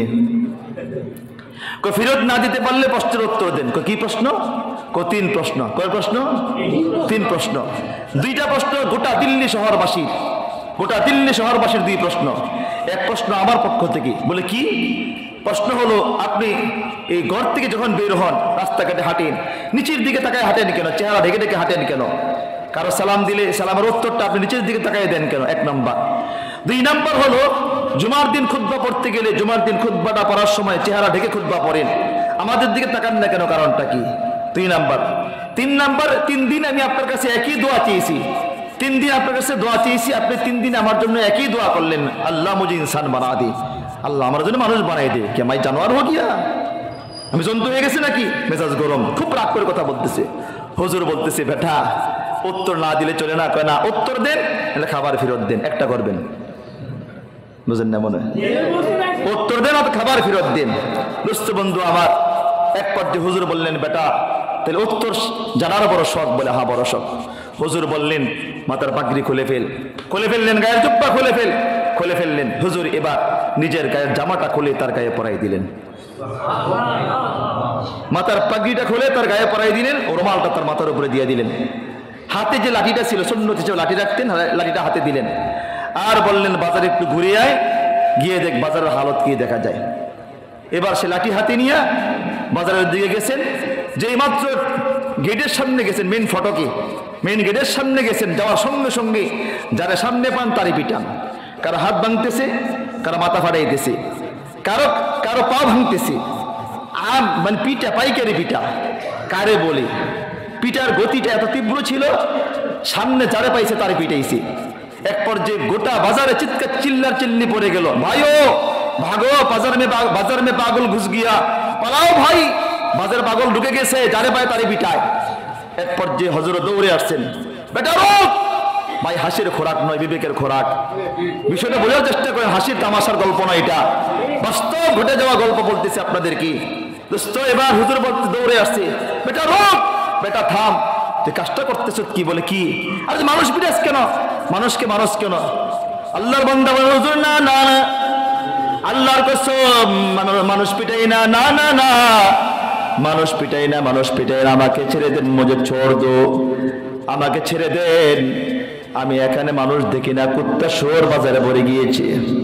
ফেরত না দিতে পারলে প্রশ্নের উত্তর দেন। কি প্রশ্ন? তিন প্রশ্ন। কয় প্রশ্ন? তিন প্রশ্ন। দুইটা প্রশ্ন গোটা দিল্লি শহরবাসীর, গোটা দিল্লি শহরবাসীর দুই প্রশ্ন। এক প্রশ্ন আমার পক্ষ থেকে, বলে কি প্রশ্ন হলো, আপনি এই ঘর থেকে যখন বের হন রাস্তাঘাটে হাঁটেন, নিচের দিকে তাকায় হাঁটেন কেন? চেহারা ঢেকে ঢেকে হাঁটেন কেন? কারো সালাম দিলে সালামের উত্তরটা আপনি নিচের দিকে তাকায় দেন কেন? এক নাম্বার। দুই নাম্বার হলো জুমার দিন খুতবা পড়তে গেলে জুমার দিন খুতবাটা পড়ার সময় চেহারা ঢেকে খুতবা পড়েন, আমাদের দিকে তাকান না কেন? কারণটা কি? দুই নাম্বার। তিন নাম্বার, তিন দিন আমি আপনার কাছে একই দোয়া চেয়েছি, তিন দিন আপনার কাছে দোয়া চেয়েছি, আপনি তিন দিন আমার জন্য একই দোয়া করলেন, আল্লাহ মুঝে ইনসান বানা দে, আল্লাহ আমার জন্য মানুষ বানাই দে। কে মাই জানোয়ার হো গিয়া, আমি জন্তু হয়ে গেছি নাকি? মেজাজ গরম, খুব রাগ করে কথা বলতেছে। হুজুর বলতেছে বেটা উত্তর না দিলে চলে না, কয় না উত্তর দেন তাহলে খাবার ফেরত দেন, একটা করবেন, বুঝেন না মনে? উত্তর দেন আর খাবার ফেরত দেন। দোস্ত বন্ধু আমার, এক পর্যায়ে হুজুর বললেন বেটা তাহলে উত্তর জানার বড় শখ? বলে হ্যাঁ বড় শখ। হুজুর বললেন মাথার পাগড়ি খুলে ফেল, খুলে ফেললেন, গায়ের জুব্বা খুলে ফেল, খুলে ফেললেন। হুজুর এবার নিজের গায়ের জামাটা খুলে তার গায়ে পরাই দিলেন, মাথার পাগড়িটা খুলে তার গায়ে পরাই দিলেন, ও রুমালটা তার মাথার উপরে দিয়ে দিলেন। হাতে যে লাঠিটা ছিল, সুন্নত হিসেবে লাঠি রাখতেন, লাঠিটা হাতে দিলেন, আর বললেন বাজারে একটু ঘুরে আয়, গিয়ে দেখ বাজারের হালত কি দেখা যায়। এবার সে লাঠি হাতে নিয়ে বাজারের দিকে গেছেন, যেই মাত্র গেটের সামনে গেছেন, মেন ফটকে মেন গেটের সামনে গেছেন, যাওয়ার সঙ্গে সঙ্গে যারা সামনে পান তারই পিটান, কারো হাত ভাঙতেছে, কারো মাথা ফাটাইতেছে, কারো কারো পা ভাঙতেছে, আম মানে পিটা, পাইকারি পিটা। কারে বলে পিটার গতিটা এত তীব্র ছিল, সামনে যারে পাইছে তারে পিটাইছে। এক পর্যায়ে গোটা বাজারে চিৎকার চিল্লার চিল্লি পড়ে গেল, ভাইও ভাগো, বাজার মে বাজার মে পাগল ঘুষ গিয়া, পালাও ভাই, বাজার পাগল ঢুকে গেছে, যারে পায় তারে পিটায়। এক পর্যায়ে হযরত দৌড়ে আসছেন, বেটা রোক, ভাই হাসির খোরাক নয়, বিবেকের খোরাক। বিষয়টা বোঝার চেষ্টা করেন, হাসির তামাশার গল্প নয়, এটা বাস্তব ঘটে যাওয়া গল্প বলতেছে আপনাদের। কি দোস্ত এবার হুজুর বলতে দৌড়ে আসছে, বেটা রোক, বেটা থাম, তুই কাজটা করতেছ কি? বলে কি? আরে মানুষ পিটাস কেন? মানুষকে মানুষ কেন? আল্লাহর বান্দা বলে হুজুর না না না, আল্লাহর কসম মানুষ পিটাই না, না না না মানুষ পিটাই না, মানুষ পিটাই না, আমাকে ছেড়ে দেন, মুঝে ছোড় দো, আমাকে ছেড়ে দেন, আমি এখানে মানুষ দেখি না, কুত্তা শুয়োর বাজারে ভরে গিয়েছে,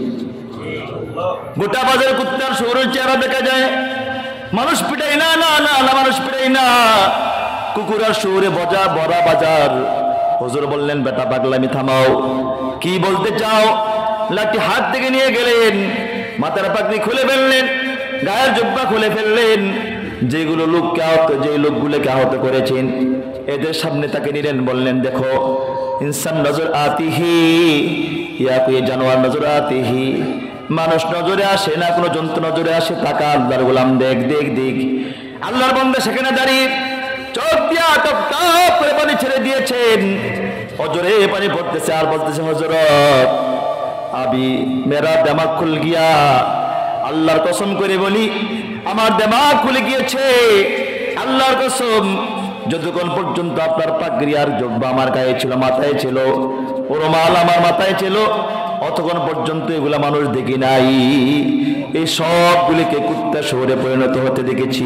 গোটা বাজারে কুত্তার শুয়োরের চেহারা দেখা যায়। মানুষ পিটাই না, না না না মানুষ পিটাই না, কুকুর আর শুয়োরে বজা বড়া বাজার। হুজুর বললেন বেটা পাগলামি থামাও, কি বলতে চাও? লাঠি হাত থেকে নিয়ে গেলেন, মাথার পাগড়ি খুলে ফেললেন, গায়ের জুব্বা খুলে ফেললেন, যেগুলো লোককে আহত, যে লোকগুলোকে আহত করেছেন এদের সামনে তাকে নিলেন, বললেন দেখো ইনসান নজর আতিহি ইয়া কোই জানোয়ার নজর আতিহি, মানুষ নজরে আসে না, কোনো জন্তু নজরে আসে, তাকা আল্লাহর গোলাম, দেখ দেখ দেখ। আল্লাহর বান্দা সেখানে দাঁড়িয়ে চোখ দিয়া টপ টপ করে পানি ছেড়ে দিয়েছেন, অজরে পানি পড়তেছে আর বলতেছে, হযরত আবি মেরা দিমাগ খুল গিয়া, আল্লাহর কসম করে বলি আমার দিমাগ খুলে গিয়েছে, আল্লাহর কসম যতক্ষণ পর্যন্ত আপনার পাগড়ি আর জুব্বা আমার গায়ে ছিল, মাথায় ছিল, রুমাল আমার মাথায় ছিল, অতক্ষণ পর্যন্ত এগুলা মানুষ দেখি নাই, এই সবগুলিকে কুত্তা শুয়োরে পরিণত হতে দেখেছি,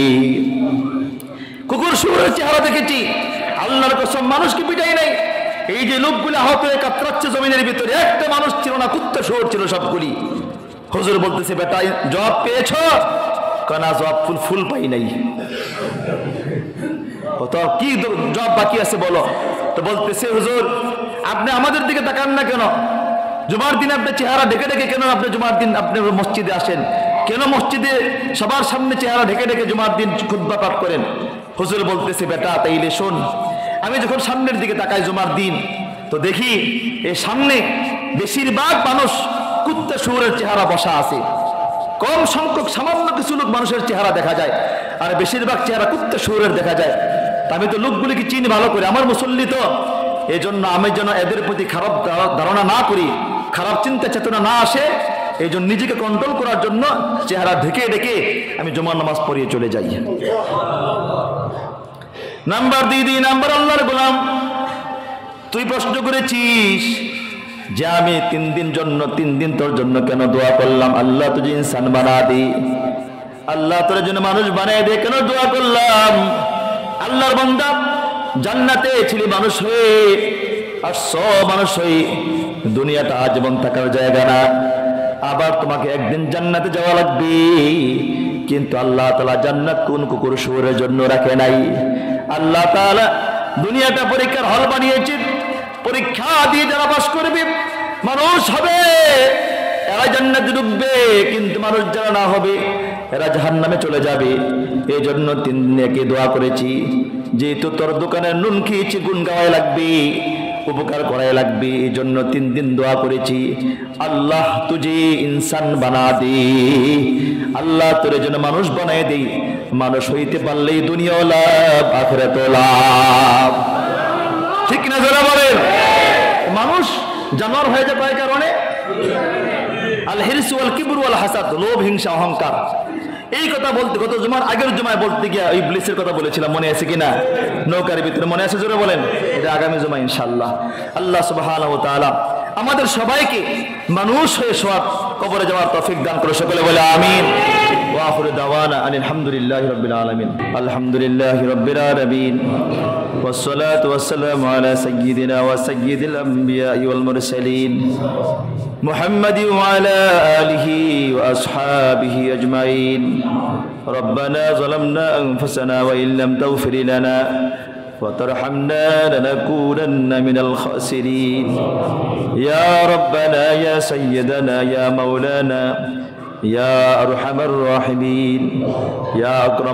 কুকুর শুয়োরের চেহারা দেখেছি। আল্লাহর কসম মানুষকে পিটাই নাই। এই যে লোকগুলো আহত হয়ে কাতরাচ্ছে জমিনের ভিতরে, একটা মানুষ ছিল না, কুত্তা শুয়োর ছিল সবগুলি। হুজুর বলতেছে, বেটা জবাব পেয়েছ? কানা জবাব ফুল ফুল পাই নাই। তো কি জবাব বাকি আছে বলো? তো বলতেছে, হুজুর আপনি আমাদের দিকে তাকান না কেন? জুমার দিন আপনি চেহারা ঢেকে ঢেকে কেন আপনি জুমার দিন আপনি মসজিদে আসেন? কেন মসজিদে সবার সামনে চেহারা ঢেকে ঢেকে জুমার দিন খুতবা পাঠ করেন? হুজুর বলতেছে, বেটা তাইলে শোন, আমি যখন সামনের দিকে তাকাই জুমার দিন, তো দেখি এই সামনে বেশিরভাগ মানুষ কুত্তা শুয়োরের চেহারা বসা আছে, কম সংখ্যক সামান্য কিছু লোক মানুষের চেহারা দেখা যায়, আর বেশিরভাগ চেহারা কুত্তা শুয়োরের দেখা যায়। তা আমি তো লোকগুলিকে চিনি ভালো করে, আমার মুসল্লি তো, এই জন্য আমি যেন এদের প্রতি খারাপ ধারণা না করি, খারাপ চিন্তা চেতনা না আসে, এই জন্য নিজেকে কন্ট্রোল করার জন্য চেহারা ঢেকে ঢেকে আমি জুমার নামাজ পড়িয়ে চলে যাই। নাম্বার দুই দুই নাম্বার আল্লাহর গোলাম, তুই প্রশ্ন করেছিস যে আমি তিন দিন জন্য তিন দিন তোর জন্য কেন দোয়া করলাম? আল্লাহ তুঝে ইনসান বানা দি, আল্লাহ তোর জন্য মানুষ বানিয়ে দে, কেন দোয়া করলাম? আল্লাহর বান্দা জান্নাতে ছিলি মানুষ হয়ে, আর সব মানুষ হয়ে, দুনিয়াটা আজীবন থাকার জায়গা না, আবার তোমাকে একদিন জান্নাতে যাওয়া লাগবে। কিন্তু আল্লাহ তাআলা জান্নাত কোন কুকুর শুয়োরের জন্য রাখে নাই। আল্লাহ তাআলা দুনিয়াটা পরীক্ষার হল বানিয়েছে, পরীক্ষা দিয়ে যারা পাস করবে মানুষ হবে, এরা জান্নাতে ঢুকবে, কিন্তু মানুষ যারা না হবে এরা জাহান্নামে চলে যাবে। এই জন্য তিন দিনে দোয়া করেছি, যেহেতু তোর দোকানের নুন খেয়েছি, গুণ গাওয়াই লাগবে, উপকার করাই লাগবে, এই জন্য তিন দিন দোয়া করেছি, আল্লাহ তুঝে ইনসান বানা দে, আল্লাহ তোর জন্য মানুষ বানাই দেই। মানুষ হইতে পারলেই দুনিয়াও লাভ, আখিরাতেও লাভ, ঠিক না? যারা বলেন মানুষ জানোয়ার হয়ে যায় কয় কারণে? আল হিরস ওয়াল কিবর ওয়াল হাসাদ, লোভ, হিংসা, অহংকার। এই কথা বলতে গত জুমার আগের জুমায় বলতে গিয়া ওই ইবলিসের কথা বলেছিলাম, মনে আছে কিনা? নৌকার ভিতরে মনে আছে? জোরে বলেন। এটা আগামী জুমা ইনশাআল্লাহ। আল্লাহ সুবহানাহু ওয়া তাআলা আমাদের সবাইকে মানুষ হয়ে সওয়াব কবরে যাওয়ার তৌফিক দান করে, সকলে বলে আমিন। ওয়া আখিরু দাওয়ানা আলহামদুলিল্লাহি রাব্বিল আলামিন। আলহামদুলিল্লাহি রাব্বিল আলামিন, والصلاة والسلام على سيدنا وسيد الأنبياء والمرسلين محمد وعلى آله وأصحابه أجمعين. ربنا ظلمنا أنفسنا وإن لم تغفر لنا وترحمنا لنكونن من الخاسرين. يا ربنا يا سيدنا يا مولانا يا أرحم الراحمين يا أكرم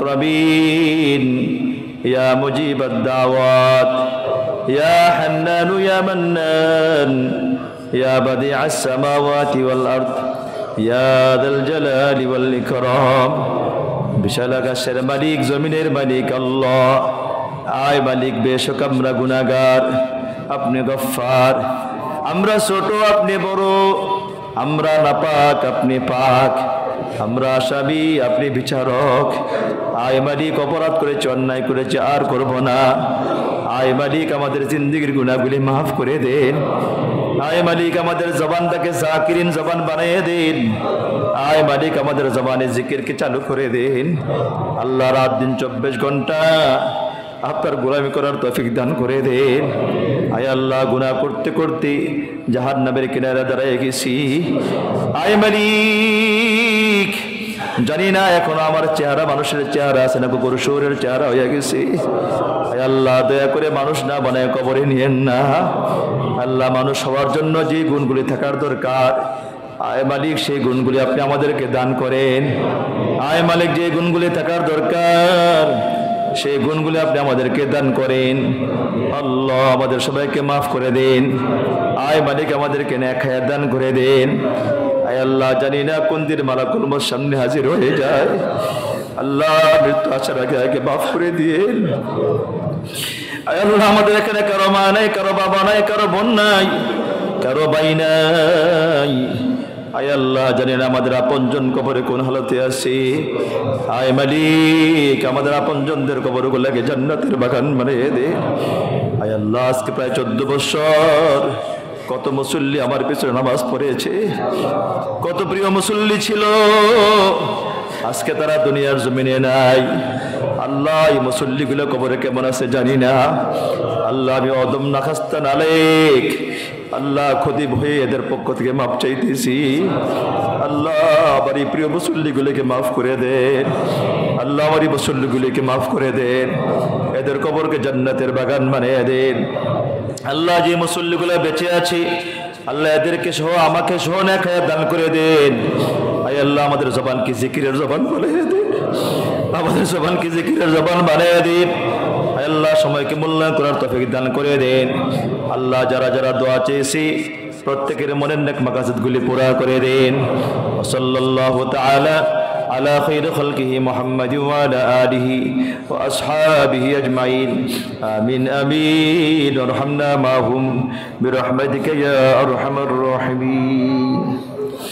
الأكرمين يا مجيب الدعوات يا حنان يا منان يا بديع السماوات والأرض يا ذا الجلال والإكرام. বিশাল আকাশের মালিক, জমিনের মালিক আল্লাহ, আয় মালিক, বেশক আমরা গুনাহগার, আপনি গফফার, আমরা ছোট আপনি বড়, আমরা নাপাক আপনি পাক, আমরা আসামি আপনি বিচারক। আয় মালিক, অপরাধ করেছে, অন্যায় করেছে, আর করব না। আয় মালিক, আমাদের জিন্দেগির গুনাহগুলি মাফ করে দেন। আয় মালিক, আমাদের জবানটাকে জাকিরিন জবান বানিয়ে দেন। আয় মালিক, আমাদের জবানে জিকিরকে চালু করে দেন। আল্লাহ রাত দিন চব্বিশ ঘন্টা আপনার গোলামি করার তৌফিক দান করে দেন। আয় আল্লাহ, গুনাহ করতে করতে জাহান্নামের কিনারে দাঁড়িয়ে গেছি। আয় মালিক, জানি না এখন আমার চেহারা মানুষের চেহারা আছে না কুকুর শুয়োরের চেহারা হয়ে গেছে। আয় আল্লাহ, দয়া করে মানুষ না বানায় কবরে নিয়েন না। আল্লাহ, মানুষ হওয়ার জন্য যে গুণগুলি থাকার দরকার, আয় মালিক সেই গুণগুলি আপনি আমাদেরকে দান করেন। আয় মালিক, যে গুণগুলি থাকার দরকার সেই গুণগুলি আপনি আমাদেরকে দান করেন। আল্লাহ, আমাদের সবাইকে মাফ করে দেন। আয় মালিক, আমাদেরকে নেক হায়াত দান করে দেন। আয় আল্লাহ জানি না কোন দিন মালাকুল মউত সামনে হাজির হয়ে যায়। আল্লাহ মৃত্যু আসার আগে আগে মাফ করে দিয়েন। আয় আল্লাহ আমাদের এখানে কারো মা নাই, কারো বাবা নাই, কারো বোন নাই, কারো ভাই নাই। আয় আল্লাহ জানেন আমাদের আপনজন কবরে কোন হালতে আছে। আয় মালিক আমাদের আপনজনদের কবরগুলোকে জান্নাতের বাগান বানিয়ে দে। আয় আল্লাহ আজকে প্রায় চোদ্দ বছর কত মুসল্লি আমার পিছনে নামাজ পড়েছে, কত প্রিয় মুসল্লি ছিল, আজকে তারা দুনিয়ার জমিনে নাই। আল্লাহ এই মুসল্লিগুলো কবরে কেমন আছে জানি না। আল্লাহ আমি অদম নাখাস্তা নালেক, আল্লাহ খতিব হয়ে এদের পক্ষ থেকে মাফ চাইতেছি। আল্লাহ আমার এই প্রিয় মুসল্লিগুলোকে মাফ করে দেন। আল্লাহ আমার এই মুসল্লিগুলোকে মাফ করে দেন, এদের কবরকে জান্নাতের বাগান বানিয়ে দেন। আল্লাহ যে মুসল্লিগুলো বেঁচে আছে আল্লাহ এদেরকে সহ আমাকে সহ না খায়া দান করে দেন। আয় আল্লাহ আমাদের জবানকে জিকিরের জবান বানিয়ে দেন, আমাদের জবানকে জিকিরের জবান বানিয়ে দিন। আয় আল্লাহ সময়কে মূল্যায়ন করার তৌফিক দান করে দেন। আল্লাহ যারা যারা দোয়া চেয়েছি প্রত্যেকের মনের নেক মাকাসিদগুলি পুরা করে দেন। সাল্লাল্লাহু তাআলা على خير خلقه محمد وعلى آله وأصحابه أجمعين آمين آمين وارحمنا معهم برحمتك يا أرحم الراحمين.